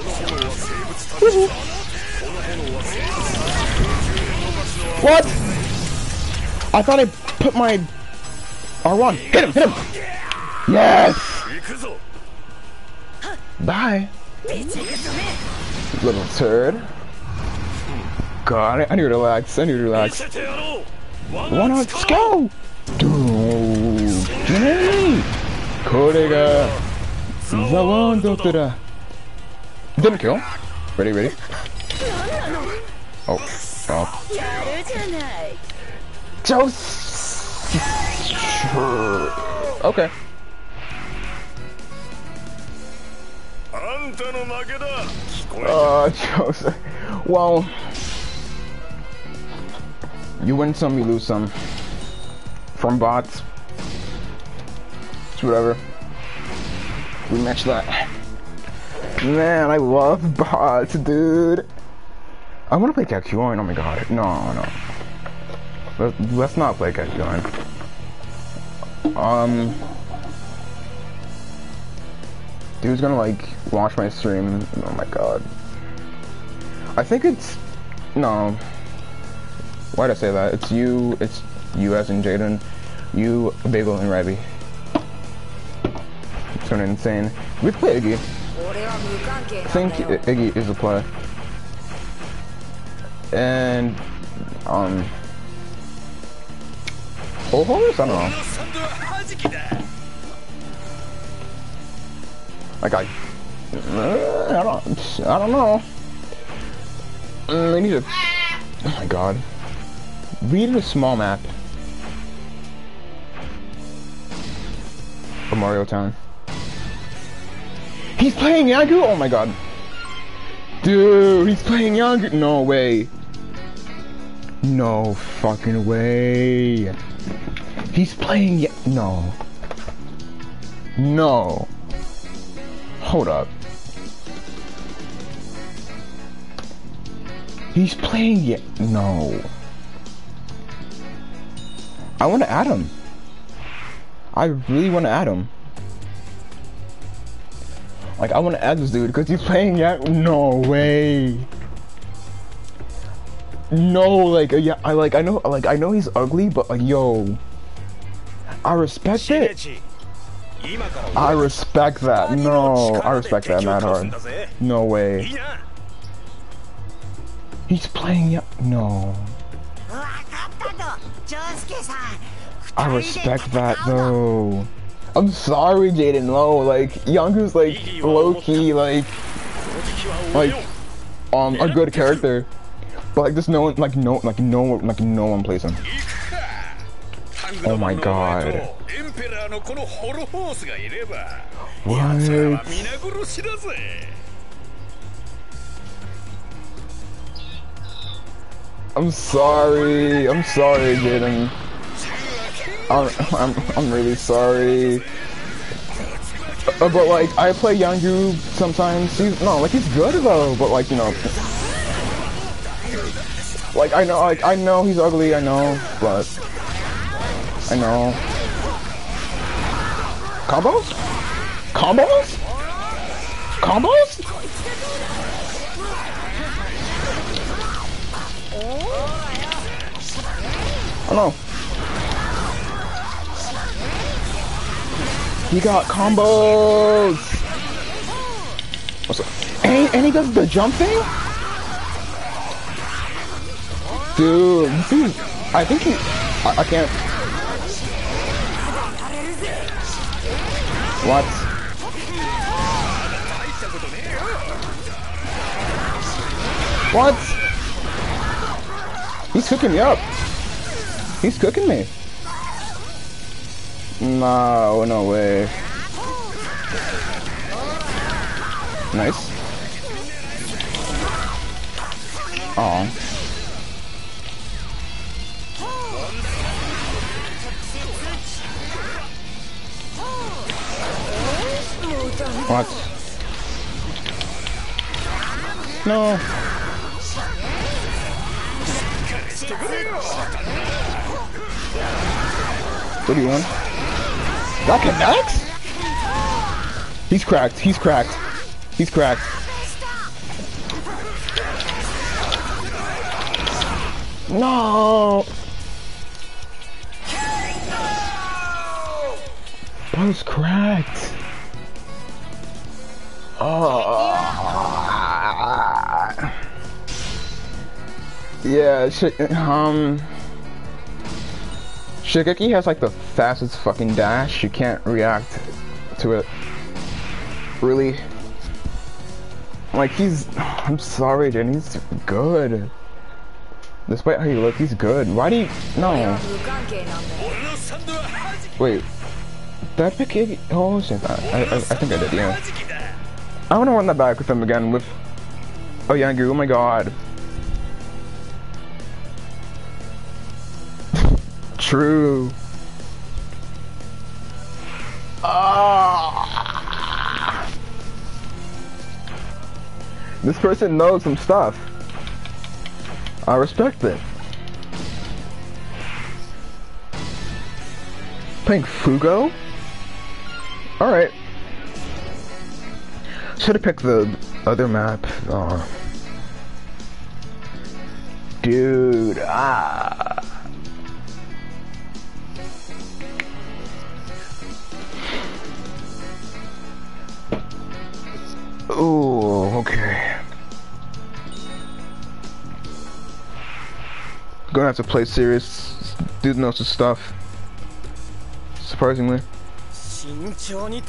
[SPEAKER 4] What? I thought I put my R one. Hit him, hit him. Yes. Bye. Little turd. God, I need to relax. I need to relax. One on, let's go. Dude. Hey. これがザワンドトラ Didn't kill. Ready, ready. Oh, oh. Just okay. Uh, Joseph. Well, you win some, you lose some. From bots. It's whatever. We match that. Man, I love bots, dude. I want to play Kakyoin. Oh my god. No, no. Let, let's not play Kakyoin. Um. Dude's gonna like watch my stream. Oh my god. I think it's no. Why'd I say that? It's you. It's you as in Jaden. You, Bagel, and Rabi. It's gonna be insane. We play Iggy. I think Iggy is a play. And um. Oh, horse? I don't know. Like I, uh, I don't, I don't know. Mm, I need to. Oh my god. We need a small map for Mario Town. He's playing Yagu. Oh my god. Dude, he's playing Yagu. No way. No fucking way. He's playing y- no. No. Hold up. He's playing it. No. I want to add him. I really want to add him. Like, I want to add this dude because he's playing it. No way. No, like, yeah, I like, I know, like, I know he's ugly, but like, yo, I respect it. I respect that. No, I respect that mad hard. No way. He's playing it. No. I respect that though. I'm sorry, Jaden. No, like, Yongu's like low key, like, like, um, a good character. But like, there's no one, like no, like no, like no one plays him. Oh my god. What? I'm sorry. I'm sorry, Jaden. I'm, I'm, I'm really sorry. Uh, but like, I play Yongu sometimes. He's no, like he's good though. But like, you know. Like, I know, like, I know he's ugly, I know, but, I know. Combos? Combos? Combos? Oh no. He got combos! What's up? And, and he does the jump thing? Dude, dude, I think he, I, I can't. What? What? He's cooking me up. He's cooking me. No, no way. Nice. Aw. What? No. What do you want? That connects? He's cracked. He's cracked. He's cracked. No. That was cracked. Oh. Yeah, sh um Shigeki has like the fastest fucking dash. You can't react to it. Really. Like he's I'm sorry, Jen, he's good. Despite how you look, he's good. Why do you no Wait. Did I pick Iggy? Oh shit, I, I, I think I did, yeah. I wanna run that back with him again with Oh Yongu, oh my god. True. Ah. This person knows some stuff. I respect it. Playing Fugo? Alright. Should have picked the other map. Oh. Dude, ah. Oh, okay. Gonna have to play serious. Dude knows his stuff. Surprisingly. Mm.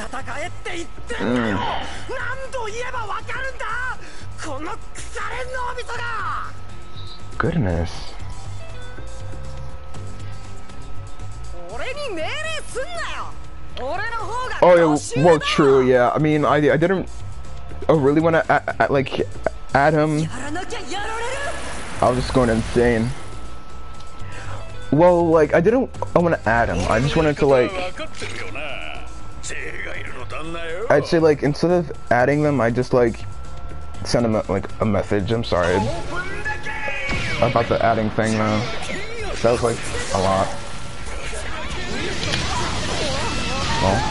[SPEAKER 4] Goodness. Oh yeah, well true, yeah. I mean, I, I didn't I really want to like add him. I was just going insane. Well, like I didn't I want to add him. I just wanted to like I'd say like instead of adding them, I just like send him a, like a message. I'm sorry. about the adding thing though. That was like a lot. Well.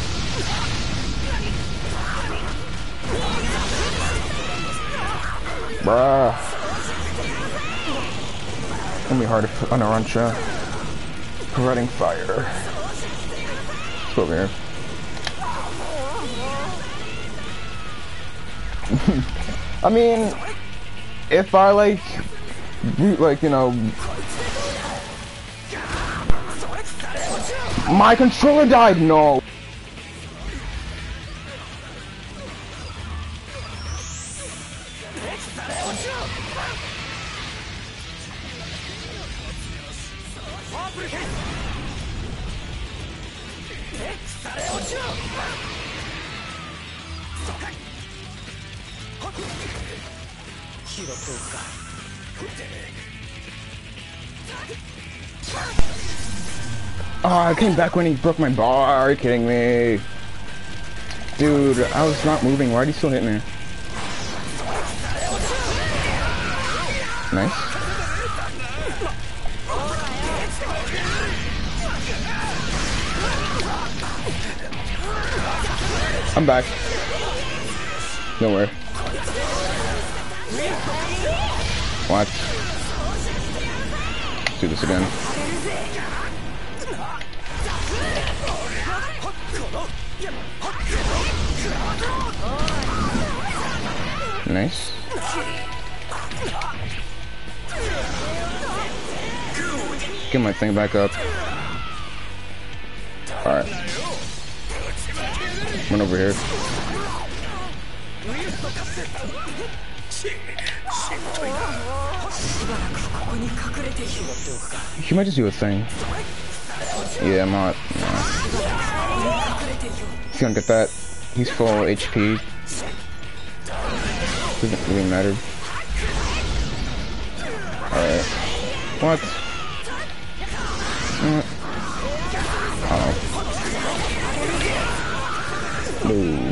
[SPEAKER 4] Bruh. It's gonna be hard to put on a run shot. Providing fire. Let's go over here. I mean, if I like, like, you know, my controller died, no. Oh, I came back when he broke my bar. Are you kidding me? Dude, I was not moving. Why are you still hitting me? Nice. I'm back. Nowhere. What? Let's do this again. Nice. Get my thing back up. Alright. Run over here. He might just do a thing. Yeah, I'm not. No. He's gonna get that. He's full H P. Doesn't really matter. Alright. What? What? Oh. No.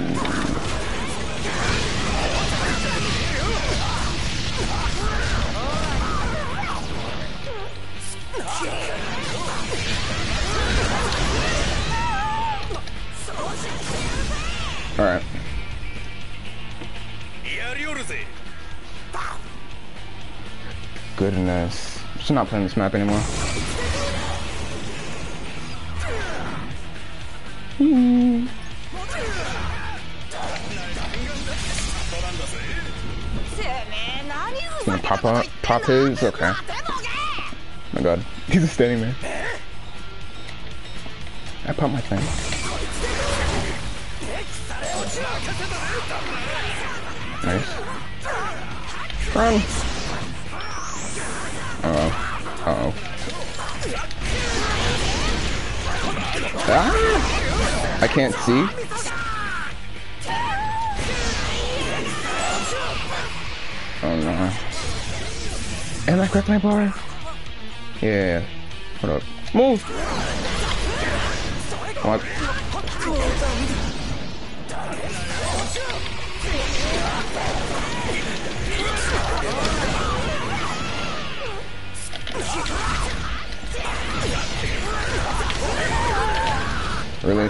[SPEAKER 4] Alright. Goodness. I'm just not playing this map anymore. Hmm. Gonna pop up, pop his? Okay. Oh my god. He's just standing there. I popped my thing. Nice. Run! Uh-oh. Uh-oh. Ah! I can't see. Oh no. And I cracked my bar? Yeah. Hold up. Move! What? Really?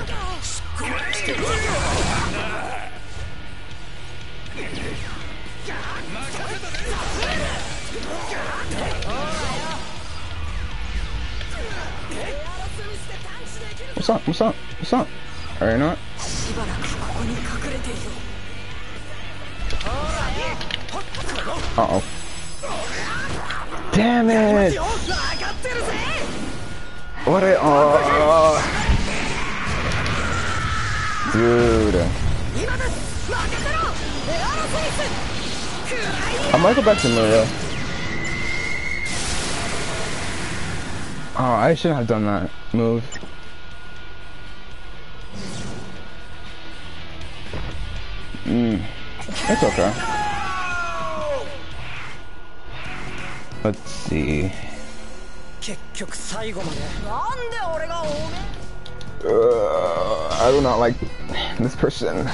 [SPEAKER 4] What's up? What's up? What's up? Are you not? Uh-oh. Damn it! What a... Oh... Dude. I might go back to Maria. Oh, I shouldn't have done that move. Hmm. It's okay. Let's see. Uh, I do not like this person.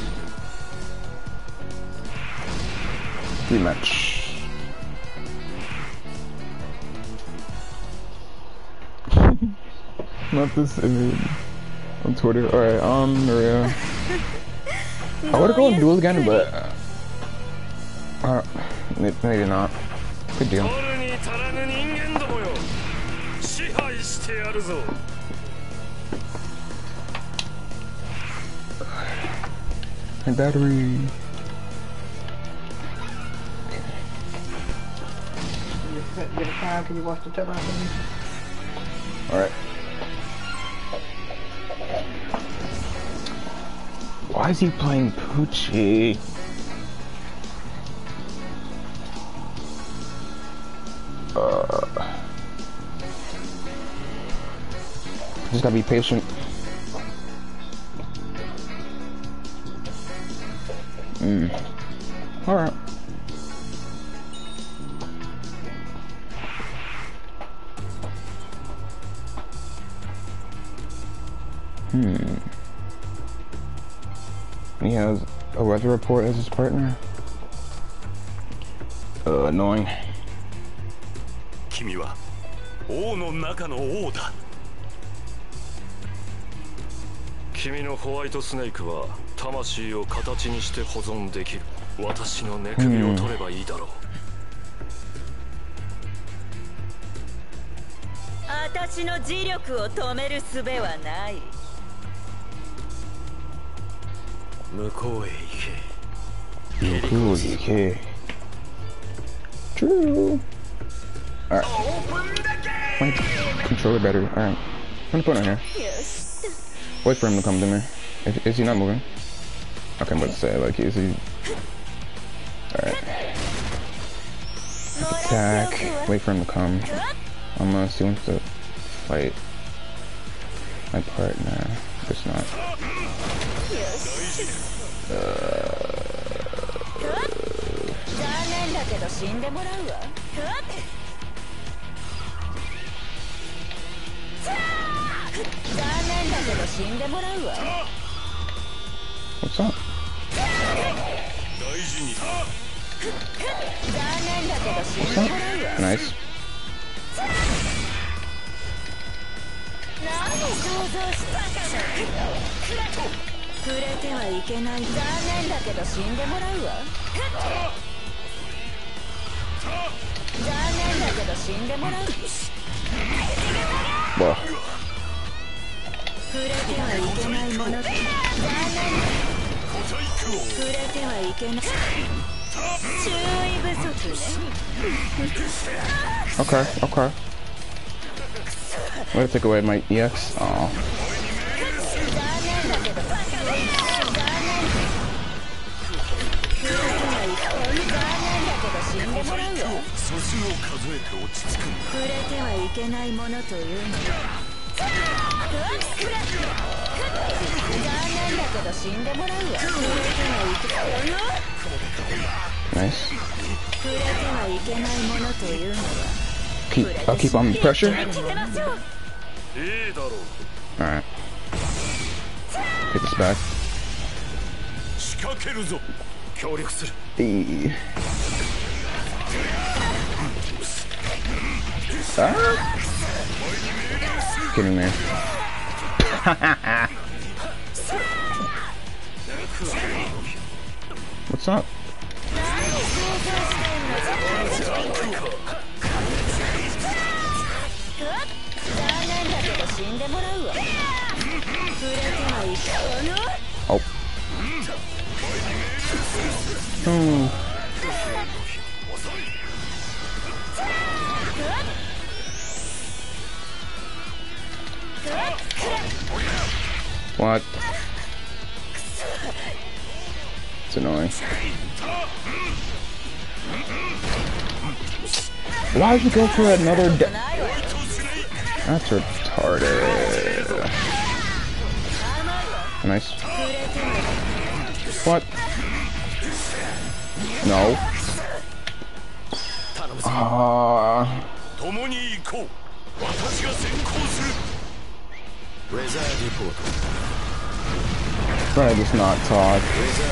[SPEAKER 4] Rematch. Not this image on Twitter. Alright, um, Maria. I would've gone duel again, but uh, maybe not. Good deal. My battery.
[SPEAKER 6] Get a time, can you watch the television?
[SPEAKER 4] Alright. Why is he playing Poochie? Uh, just gotta be patient. Hmm. Alright. Hmm. He has a weather report as his partner. Uh, annoying.
[SPEAKER 1] 君は王の中の王だ。君のホワイトスネークは魂を形にして保存できる。私の寝首を取ればいいだろう。
[SPEAKER 3] 私の磁力を止める術はない。
[SPEAKER 1] 向こうへ行け。
[SPEAKER 4] 向こうへ行け。True. Alright. My controller battery. Alright. I'm gonna put it on here. Wait for him to come to me. Is, is he not moving? Okay, I'm about to say, like, is he... Alright. Attack. Wait for him to come. I'm gonna see him to fight my partner. Guess not. Uh...
[SPEAKER 3] 残念だけど死んでもらうわ。残念だけど死んでもらうわ。
[SPEAKER 4] What's up?
[SPEAKER 3] 残念だけど死んでもらうわ。
[SPEAKER 4] Nice.
[SPEAKER 3] 何想像したか触れてはいけない。残念だけど死んでもらうわ。残念だけど死んでもらう。
[SPEAKER 4] Well.
[SPEAKER 3] 触れてはいけないもの。残念。触れてはいけない。注意不足ね。
[SPEAKER 4] Okay, okay. I'm gonna take away my E X. Aw. Nice. Keep, I'll keep on pressure. Alright. Take this back. E. Ah? Kidding me. What's up? Oh. Hmm. What? It's annoying. Why would you go for another de- That's retarded. Nice. What? No. Ah. Try just not talk.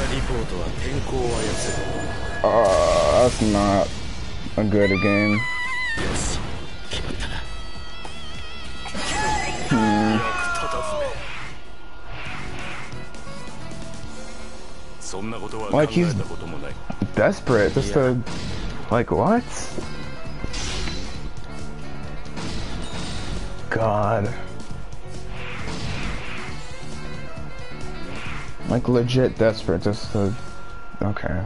[SPEAKER 4] Uh, that's not a good game. Hmm. Like he's desperate just to, like what? God. Like legit desperate just to, okay.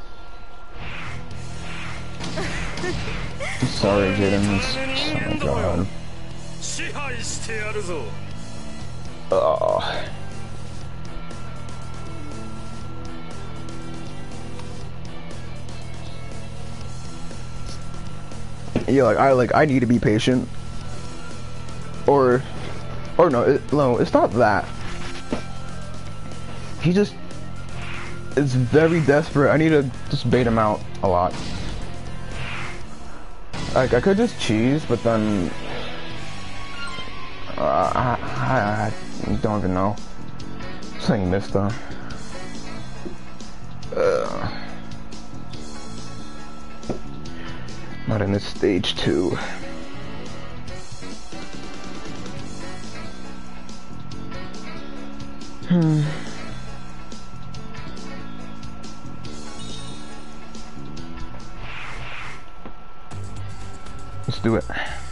[SPEAKER 4] I'm sorry, Jaden. Oh my god. Oh. Yeah, like I like I need to be patient. Or, or no, it, no, it's not that. He just is very desperate. I need to just bait him out a lot. Like I could just cheese, but then uh, I, I, I don't even know. Something missed though. Uh, not in this stage two. Hmm. Let's do it.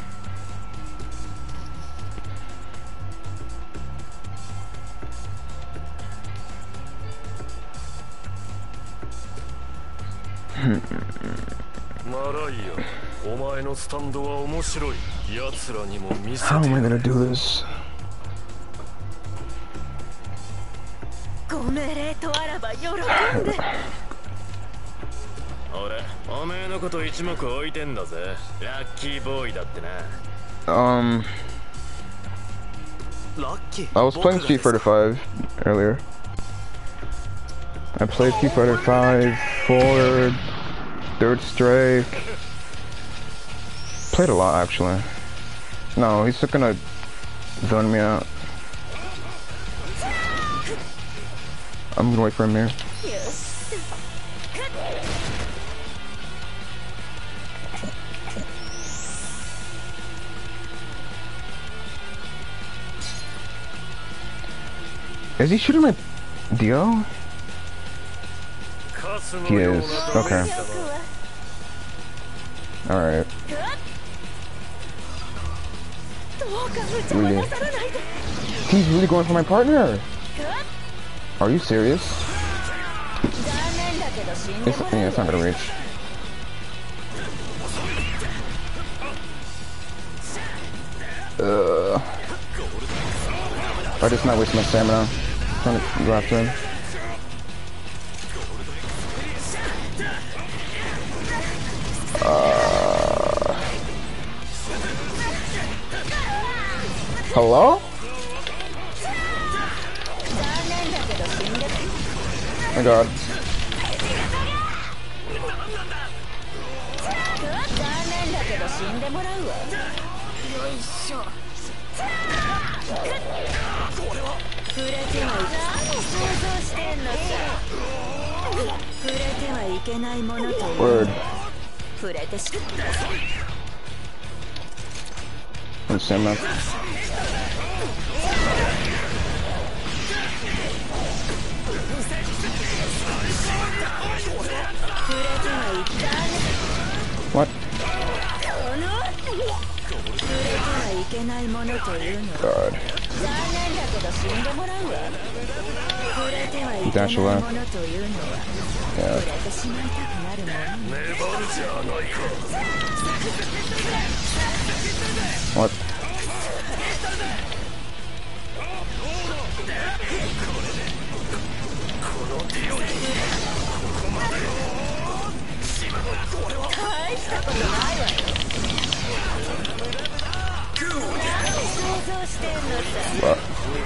[SPEAKER 4] How am I gonna do this?
[SPEAKER 3] ご命令とあらば喜んで。
[SPEAKER 5] 俺、おめえのこと一目置いてんだぜ。ラッキーボーイだってな。
[SPEAKER 4] Um, I was playing Street Fighter five earlier. I played Street Fighter five, four, Third Strike. Played a lot actually. No, he's just gonna zone me out. I'm gonna wait for him here. Is he shooting my Dio? He is. Okay. Alright. Really? He's really going for my partner! Are you serious? It's, yeah, it's not gonna reach. Uh, I just not waste my stamina. I'm trying to go after him. Uh, hello? Oh my god. Word. I'm Sam up. What? God. Dash left. Yeah. What? What?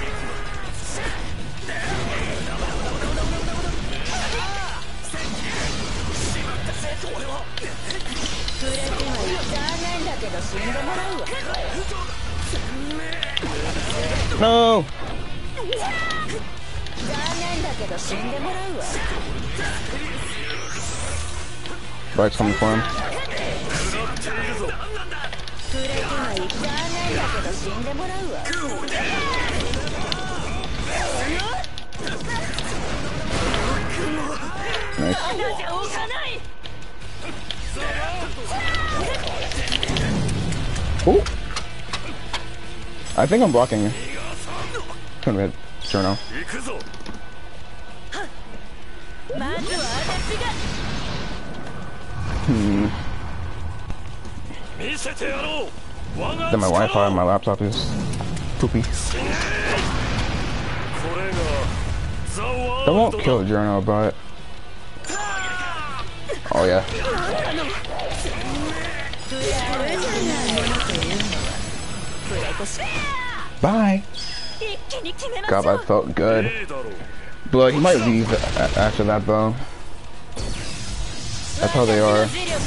[SPEAKER 4] No! Right's coming for him. Nice. Oh! I think I'm blocking you. Come here, Journal. Hmm. Then my Wi-Fi on my laptop is poopy. That won't kill Journal, but... Oh yeah. Bye! God, that felt good. But he might leave a after that though. That's how they are.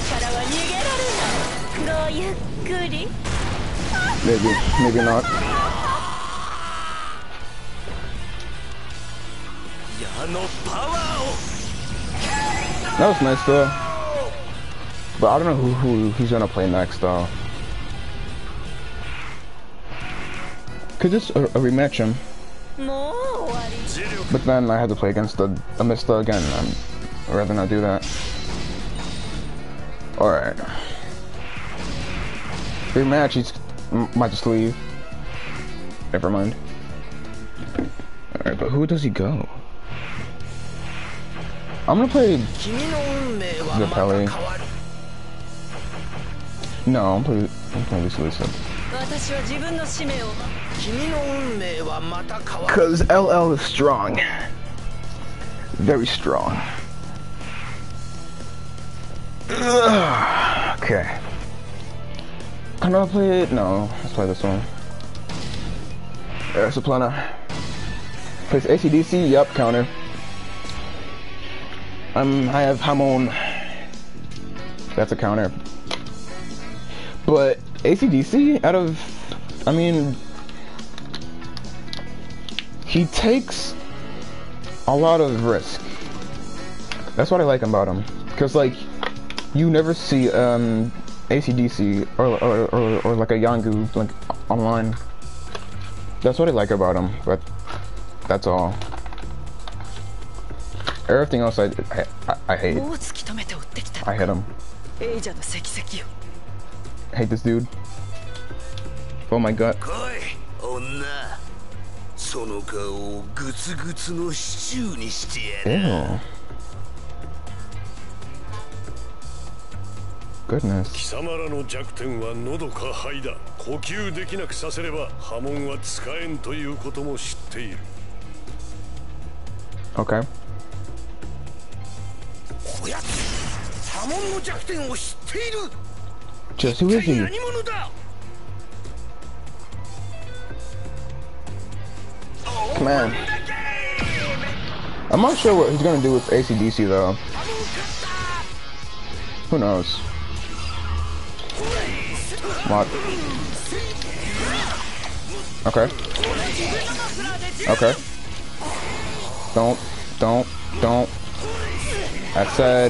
[SPEAKER 4] Maybe, maybe not. That was nice though. But I don't know who, who he's gonna play next though. Could just uh, rematch him. But then I had to play against the Amista again. I'd rather not do that. Alright. Rematch, he's might just leave. Never mind. Alright, but who does he go? I'm gonna play the Pele. No, I'm playing I'm playing this Lisa. Cause L L is strong. Very strong. Ugh. Okay. Can I play it? No, let's play this one. Air Soplana. Plays A C D C, yup, counter. Um, I have Hamon. That's a counter. But A C D C, out of, I mean, he takes a lot of risk. That's what I like about him. Cause like, you never see um, A C D C or, or, or, or like a Yangu like online. That's what I like about him, but that's all. Everything else I, I, I hate. I hate him. Hate this dude. Oh my god. Ew. Goodness. Okay. Just who is he? Come on. I'm not sure what he's gonna do with A C D C though. Who knows? What? Okay. Okay. Don't, don't, don't. I said.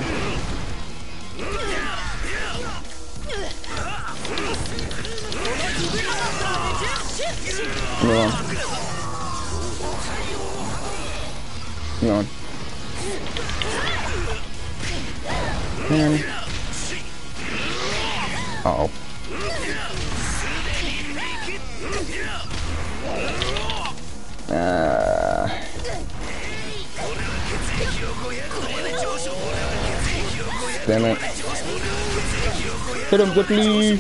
[SPEAKER 4] Come on. Come on. Man. Uh-oh. Uh. Damn it. Hit him quickly.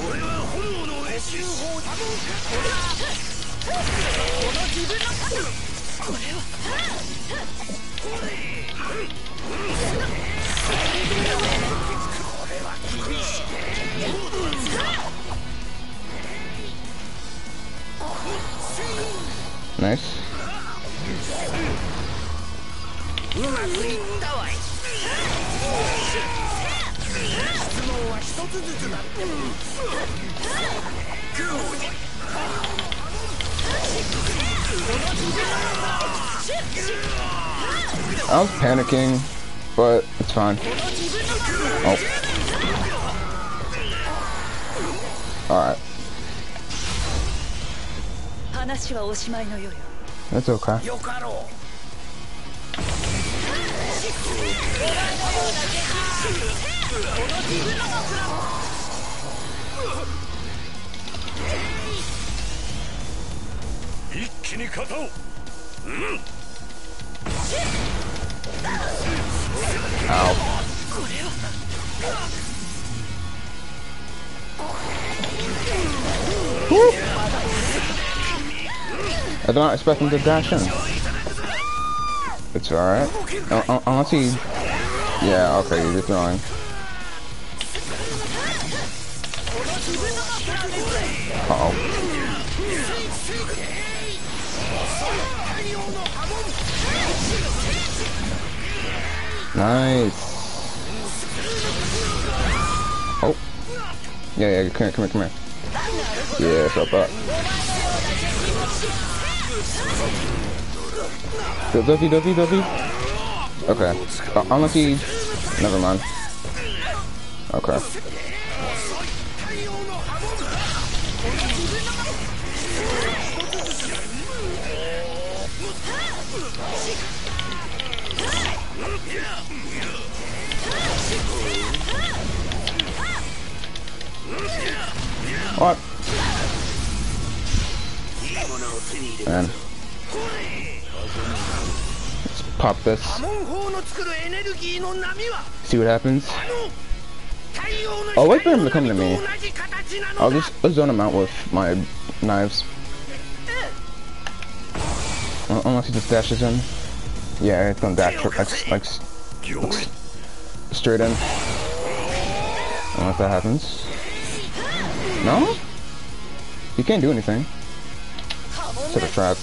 [SPEAKER 4] Nice. I was panicking, but it's fine. Oh. Alright. That's okay.
[SPEAKER 1] 一気に肩を。うん。
[SPEAKER 4] Ow. Woo. I did not expect him to dash in. It's alright. Uh, unless he... Yeah, okay, you're throwing. Uh-oh. Nice. Oh. Yeah, yeah, come here, come here, come here. Yeah, stop that. Duffy, Duffy, Duffy. Okay. Uh, unless he... Never mind. Okay. What? Man. Let's pop this. See what happens. I'll wait for him to come to me. I'll just I'll zone him out with my knives. Uh, unless he just dashes in. Yeah, it's gonna dash like, like, like straight in. Unless that happens. No? You can't do anything. Set a trap.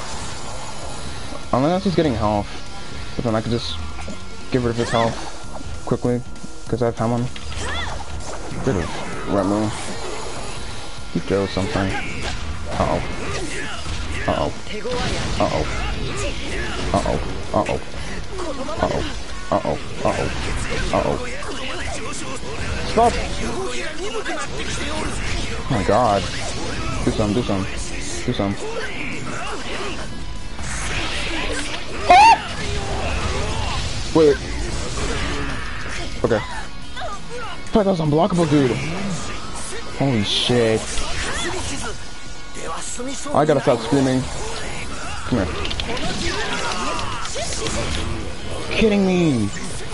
[SPEAKER 4] Unless he's getting health. But then I could just get rid of his health quickly. Because I have time on him. Get rid of Remu. He throws something. Uh-oh. Uh-oh. Uh-oh. Uh-oh. Uh-oh. Uh-oh. Uh-oh. Uh-oh. Uh-oh. Stop! Oh my god. Do some, do some. Do some. Oh! Wait. Okay. I thought that was unblockable, dude. Holy shit. I gotta stop screaming. Come here. Kidding me.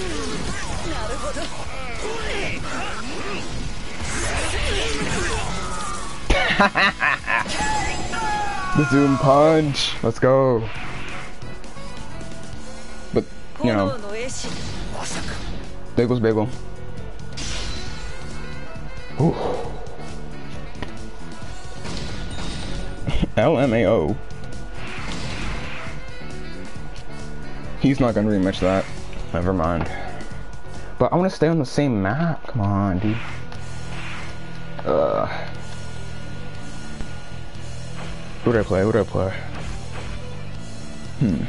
[SPEAKER 4] The Zoom punch. Let's go. But, you know, bagel's bagel. Ooh. L M A O. He's not gonna rematch that. Never mind. But I want to stay on the same map. Come on, dude. Uh. Who did I play? Who did I play? Hmm.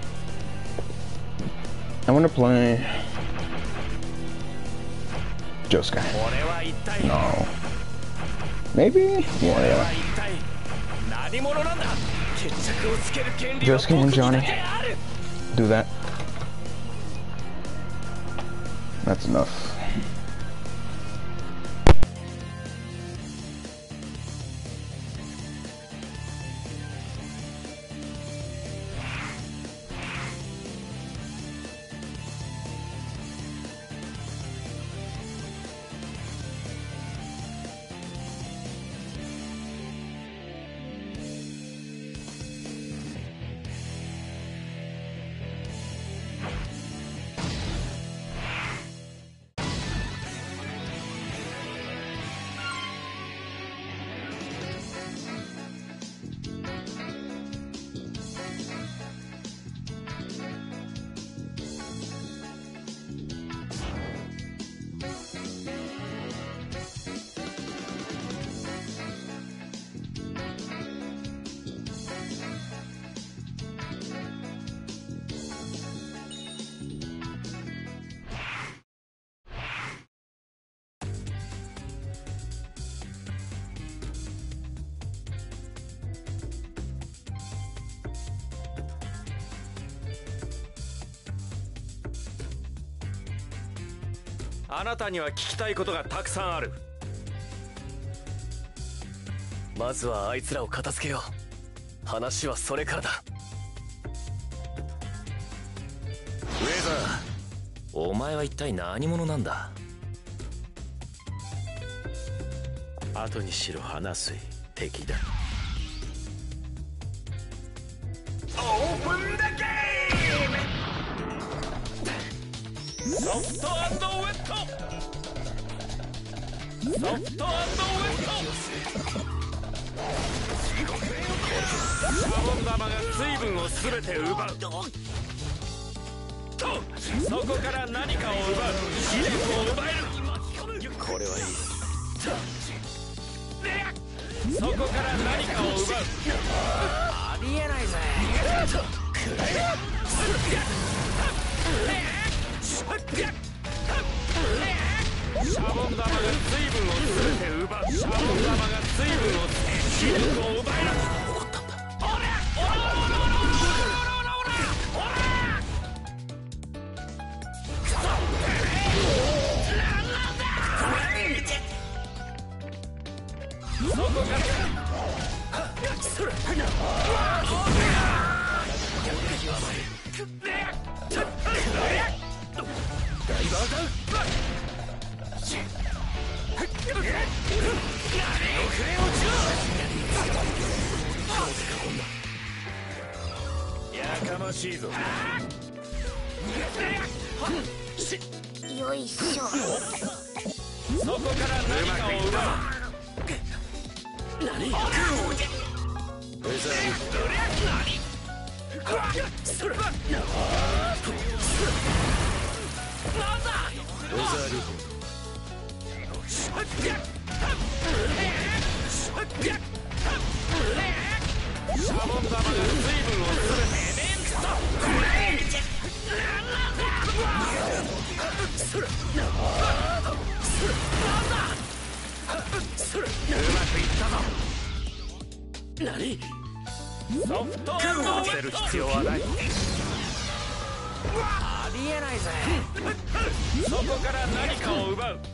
[SPEAKER 4] I want to play Josuke. No. Maybe? Yeah, yeah. Josuke and Johnny. Do that. That's enough.
[SPEAKER 5] あなたには聞きたいことがたくさんある。まずはあいつらを片付けよう。話はそれからだ。ウェザー、お前は一体何者なんだ。
[SPEAKER 2] 後にしろ話せ、敵だ。オープンだゲーム。ソフト&ウェット、ソフト&ウェット。シャボン玉が水分を全て奪うと、そこから何かを奪う、視力を奪える。これはいい。そこから何かを奪う。ありえないぜ。シャボン玉が水分を全て奪う。シャボン玉が水分を視力を奪える。そこからそれやかましいぞ。
[SPEAKER 7] よいしょ。
[SPEAKER 2] そこから何かを奪う。何？ウェザーそれはなんだ？ウェザーリポート。シャボン玉が水分を全てメント。それなんだ？それうまくいったぞ。何？ソフト&ウェット。焦る必要はない。ありえないぜ。そこから何かを奪う。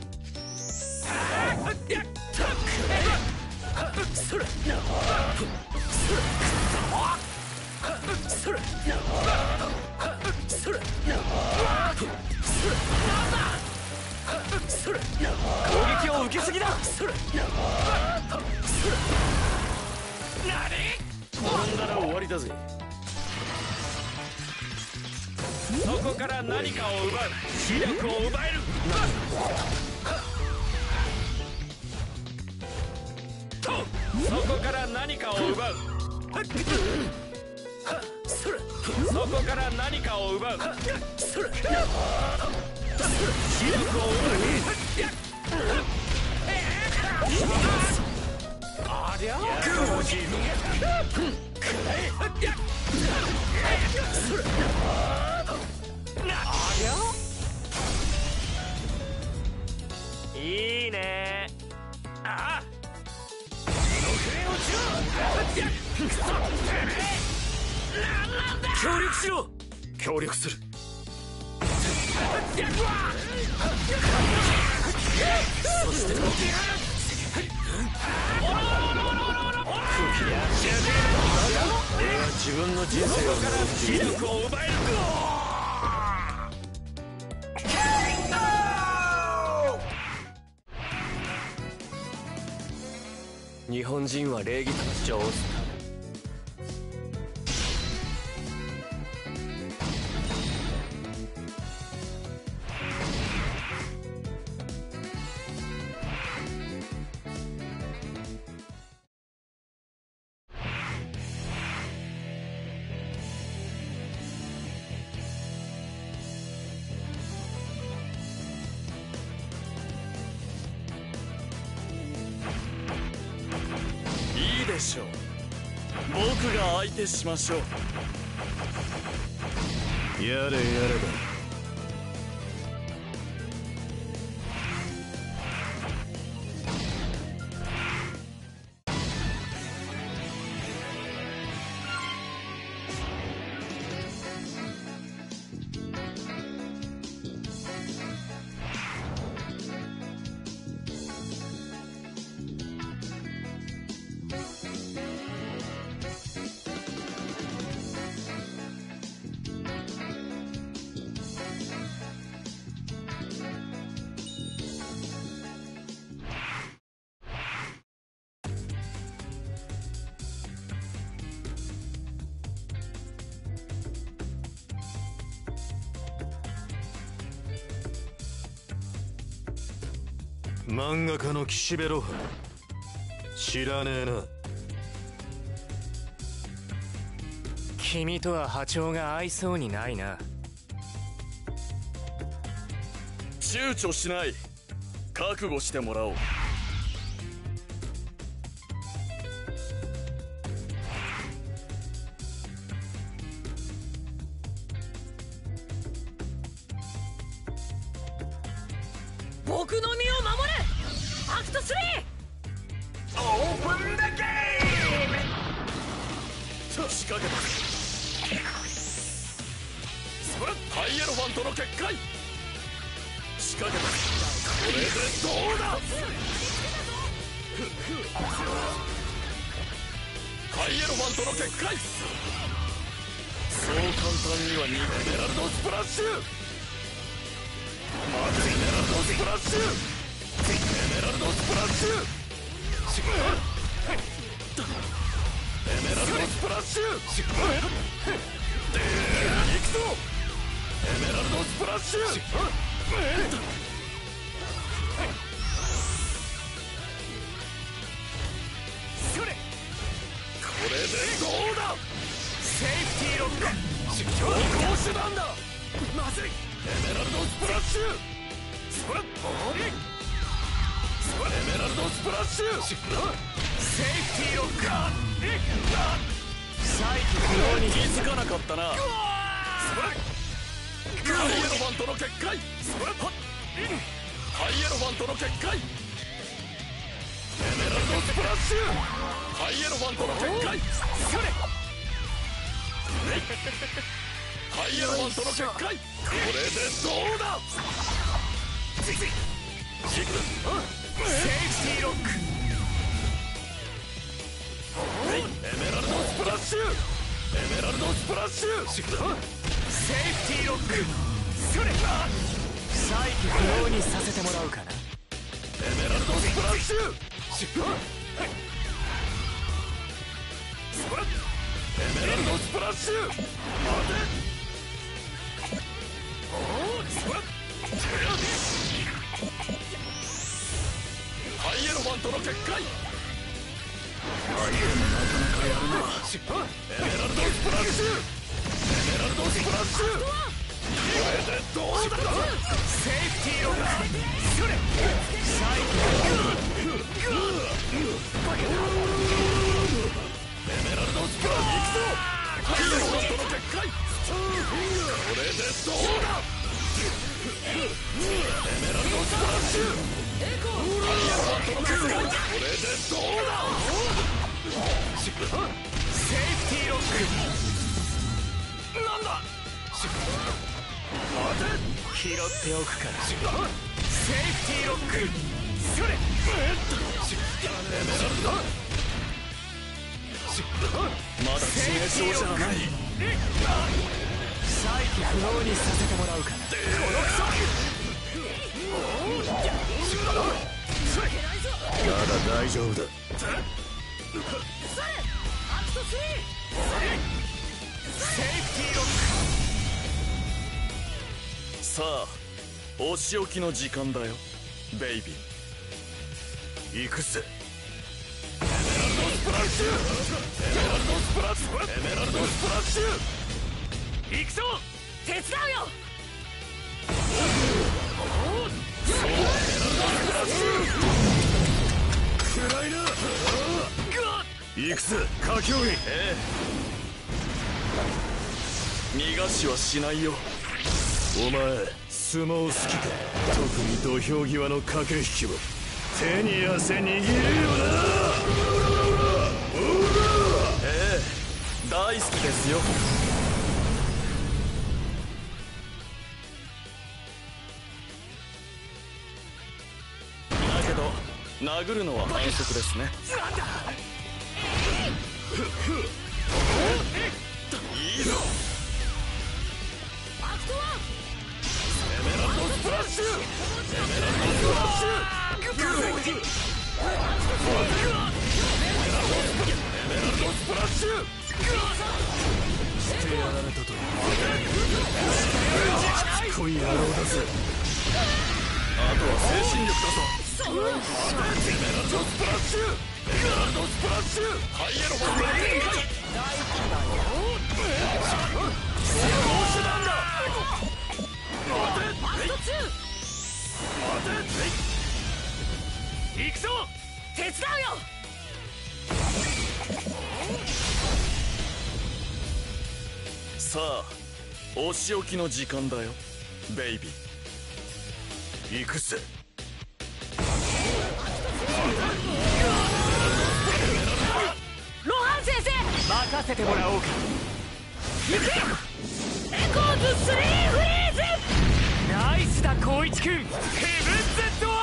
[SPEAKER 2] それそれそれそれなんだ？それ攻撃を受けすぎだ。それ何？転んだら終わりだぜ。そこから何かを奪う。視力を奪える。とそこから何かを奪う。それそこから何かを奪う。それ視力を奪う。ありゃやかましいぞ。いいね。ああ協力しろ。協力する。そして俺は自分の人生をから視力を奪える。日本人は礼儀上手。いいでしょう。僕が相手しましょう。やれやれだ。
[SPEAKER 1] 漫画家の岸辺露伴、知らねえな。
[SPEAKER 2] 君とは波長が合いそうにないな。
[SPEAKER 5] 躊躇しない。覚悟してもらおう。
[SPEAKER 3] 僕の身を守れ。アクトスリー。
[SPEAKER 1] オープンだゲーム。
[SPEAKER 5] 仕掛けた。それハイエロファントの結界。仕掛けた。これでどうだ。ハイエロファントの結界。そう簡単には逃げエメラルドスプラッシュ。待てエメラルドスプラッシュ。エメラルドスプラッシュ。エメラルドスプラッシュ。で行くぞ。エメラルドスプラッシュ。それこれでどうだ。セーフティーロック。強行手段だ。まずい。エメラルドスプラッシュ。それそれエメラルドスプラッシュ。セーフティーロック。再起不能に気づかなかったな。それハイエロファントの結界。それハイエロファントの結界。エメラルドスプラッシュ。ハイエロファントの結界。それハイエロファントの結界。これでどうだ。セーフティーロック。エメラルドスプラッシュ。エメラルドスプラッシュ。セーフティーロック。それ
[SPEAKER 2] 再起不能にさせてもらうかな。
[SPEAKER 5] エメラルドスプラッシュ。それエメラルドスプラッシュ。待て。おおそれハイエロファントの結界。エメラルドスプラッシュ。エメラルドスプラッシュ。これでどうだ。セーフティーロック。それ最後。エメラルドスプラッシュ。行くぞ。ハイエロファントの結界。これでどうだ。エメラルドスプラッシュ。ハイエロファントの結界。これでどうだ。セーフティーロック。なんだ。待て。
[SPEAKER 2] 拾っておくから。
[SPEAKER 5] セーフティーロック。それエメラルド。まだ致命傷じゃない。
[SPEAKER 2] 再起不能にさせてもらうかな。このクソ。
[SPEAKER 1] まだ大丈夫だ。
[SPEAKER 2] セーフティーロック。
[SPEAKER 5] さあお仕置きの時間だよベイビー。行くぜ。エメラルドスプラッシュ。エメラルドスプラッシュ。エメラルドスプラッシュ。行くぞ。
[SPEAKER 3] 手伝うよ。
[SPEAKER 5] そうエメラルドスプラッシュ。暗いな。行くぜ下級兵。ええ逃がしはしないよ。
[SPEAKER 1] お前相撲好きか。特に土俵際の駆け引きは手に汗握るよな。
[SPEAKER 5] ええ大好きですよ。だけど殴るのは反則ですね。なんだ。いいぞ。
[SPEAKER 3] アクトワン。
[SPEAKER 5] エメラルドスプラッシュ。エメラルドスプラッシュ。エメラルドスプラッシュ。
[SPEAKER 1] してやられたと。しつこい野郎だぜ。
[SPEAKER 5] あとは精神力だぞ。エメラルドスプラッシュ、エメラルドスプラッシュ、ハイエロバン大展開。手段だ。待て待て、行くぞ。
[SPEAKER 3] 手伝うよ。
[SPEAKER 5] さあ、お仕置きの時間だよ、ベイビー。行くぜ。
[SPEAKER 3] ロハン先生、
[SPEAKER 2] 任せてもらおうか。
[SPEAKER 3] 行け。エコーズスリーフリーズ。
[SPEAKER 2] ナイスだ光一君。ヘブンゼットワ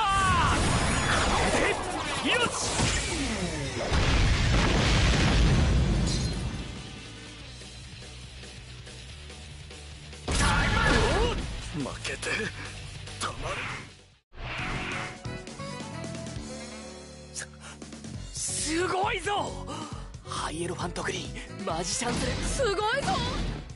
[SPEAKER 2] ー。よし。
[SPEAKER 5] 負けてたまる。
[SPEAKER 2] すごいぞ。ハイエロファントグリーンマジシャンズレ。
[SPEAKER 3] すごいぞ。